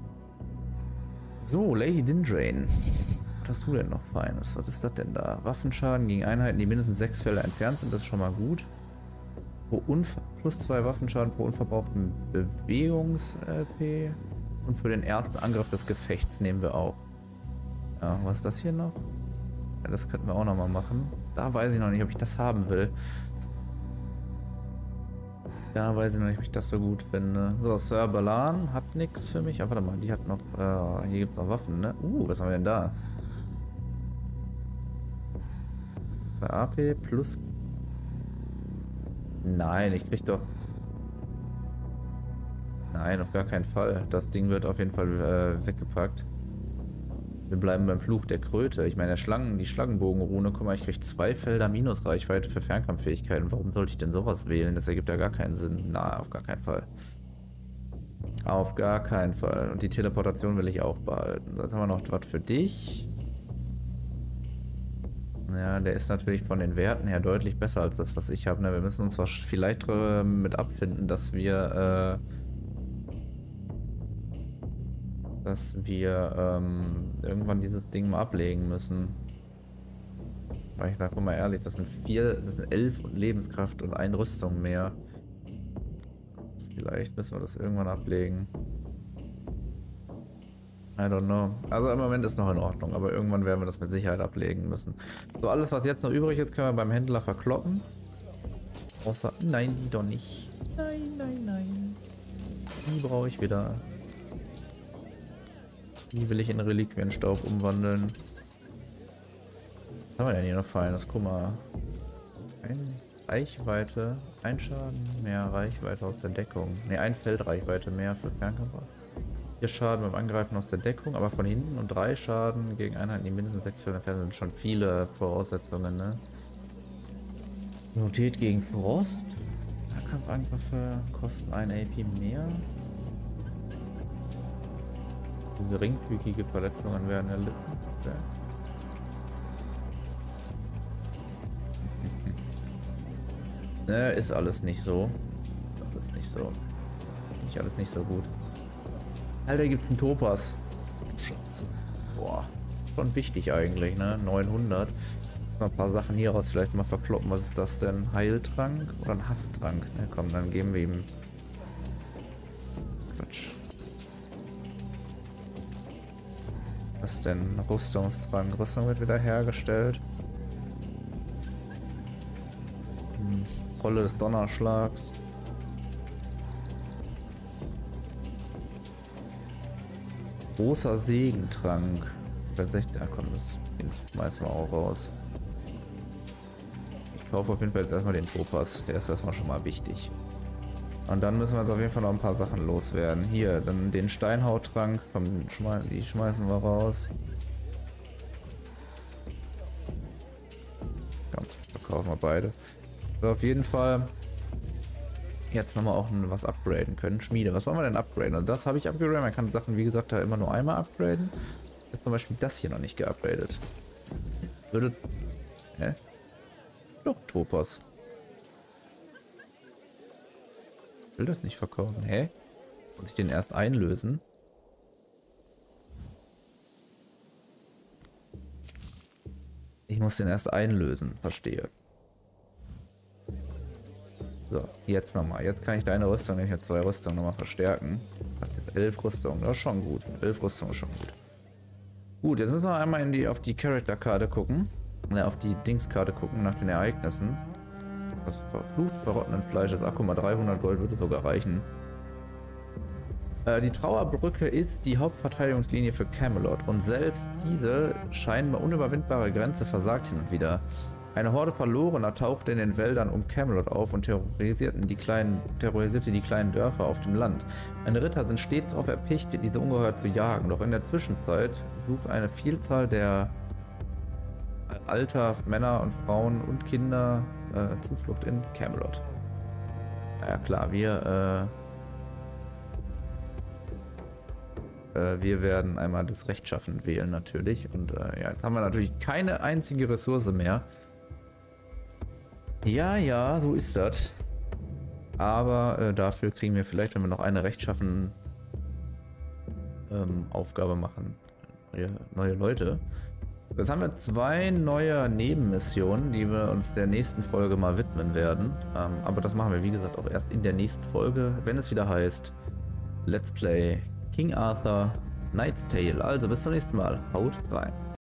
So, Lady Dindrain. Was hast du denn noch Feines? Was ist das denn da? Waffenschaden gegen Einheiten, die mindestens sechs Felder entfernt sind. Das ist schon mal gut. Pro Unver plus zwei Waffenschaden pro unverbrauchten Bewegungs-L P. Und für den ersten Angriff des Gefechts nehmen wir auch. Ja, was ist das hier noch? Ja, das könnten wir auch noch mal machen. Da weiß ich noch nicht, ob ich das haben will. Da weiß ich noch nicht, ob ich das so gut finde. So, Sir Balan hat nichts für mich. Aber warte mal, die hat noch... Äh, hier gibt es noch Waffen, ne? Uh, was haben wir denn da? zwei A P plus... Nein, ich krieg doch... Nein, auf gar keinen Fall. Das Ding wird auf jeden Fall äh, weggepackt. Wir bleiben beim Fluch der Kröte. Ich meine, der Schlangen, die Schlangenbogenrune, guck mal, ich kriege zwei Felder Minusreichweite für Fernkampffähigkeiten. Warum sollte ich denn sowas wählen? Das ergibt ja gar keinen Sinn. Na, auf gar keinen Fall. Auf gar keinen Fall. Und die Teleportation will ich auch behalten. Jetzt haben wir noch was für dich. Ja, der ist natürlich von den Werten her deutlich besser als das, was ich habe. Wir müssen uns zwar vielleicht äh, mit abfinden, dass wir... Äh, dass wir ähm, irgendwann dieses Ding mal ablegen müssen. Weil ich sage mal ehrlich, das sind vier, das sind elf Lebenskraft und eine Rüstung mehr. Vielleicht müssen wir das irgendwann ablegen. I don't know. Also im Moment ist noch in Ordnung, aber irgendwann werden wir das mit Sicherheit ablegen müssen. So, alles was jetzt noch übrig ist, können wir beim Händler verkloppen. Außer, nein, die doch nicht. Nein, nein, nein. Die brauche ich wieder. Die will ich in Reliquienstaub umwandeln. Was haben wir denn hier noch Feines? Guck mal. Ein Reichweite, ein Schaden, mehr Reichweite aus der Deckung. Ne, ein Feldreichweite mehr für Fernkampf. Vier Schaden beim Angreifen aus der Deckung, aber von hinten und drei Schaden gegen Einheiten, die mindestens sechs Felder entfernt sind. Schon viele Voraussetzungen, ne? Notiert gegen Frost. Fernkampfangriffe kosten ein A P mehr. Geringfügige Verletzungen werden erlitten. Okay. Ne, ist alles nicht so. Alles nicht so. Nicht alles nicht so gut. Alter, gibt's einen Topaz. Scheiße. Boah. Schon wichtig eigentlich, ne? neunhundert. Mal ein paar Sachen hier raus vielleicht mal verkloppen. Was ist das denn? Heiltrank oder ein Hasstrank? Ne, komm, dann geben wir ihm. Quatsch. Was ist denn? Rüstungstrank. Rüstung wird wieder hergestellt. Hm. Rolle des Donnerschlags. Großer Segentrank. sechzehn, ja, komm, das schmeißen wir auch raus. Ich kaufe auf jeden Fall jetzt erstmal den Topaz. Der ist erstmal schon mal wichtig. Und dann müssen wir jetzt auf jeden Fall noch ein paar Sachen loswerden. Hier, dann den Steinhauttrank. Komm, die schmeißen wir raus. Komm, verkaufen wir beide. So, auf jeden Fall jetzt nochmal auch was upgraden können. Schmiede, was wollen wir denn upgraden? Also das habe ich upgraden. Man kann Sachen, wie gesagt, da immer nur einmal upgraden. Ich habe zum Beispiel das hier noch nicht geupgradet. Würde... Hä? Doch, Topaz. Ich will das nicht verkaufen. Hä? Muss ich den erst einlösen? Ich muss den erst einlösen. Verstehe. So, jetzt nochmal. Jetzt kann ich deine Rüstung, nämlich mit zwei Rüstungen nochmal verstärken. Das ist elf Rüstungen. Das ist schon gut. elf Rüstungen ist schon gut. Gut, jetzt müssen wir einmal in die, auf die Charakterkarte gucken. Ne, auf die Dingskarte gucken nach den Ereignissen. Das verflucht verrottenden Fleisches. Ach, guck mal, dreihundert Gold würde sogar reichen. Äh, die Trauerbrücke ist die Hauptverteidigungslinie für Camelot. Und selbst diese scheinbar unüberwindbare Grenze versagt hin und wieder. Eine Horde Verlorener tauchte in den Wäldern um Camelot auf und terrorisierten die kleinen, terrorisierte die kleinen Dörfer auf dem Land. Meine Ritter sind stets darauf erpicht, diese Ungeheuer zu jagen, doch in der Zwischenzeit sucht eine Vielzahl der alter Männer und Frauen und Kinder äh, Zuflucht in Camelot. Naja klar, wir äh, äh, wir werden einmal das Rechtschaffen wählen natürlich und äh, ja, jetzt haben wir natürlich keine einzige Ressource mehr. Ja, ja, so ist das. Aber äh, dafür kriegen wir vielleicht, wenn wir noch eine rechtschaffen ähm, Aufgabe machen, neue, neue Leute. Jetzt haben wir zwei neue Nebenmissionen, die wir uns der nächsten Folge mal widmen werden. Ähm, aber das machen wir, wie gesagt, auch erst in der nächsten Folge, wenn es wieder heißt Let's Play King Arthur Knight's Tale. Also bis zum nächsten Mal. Haut rein.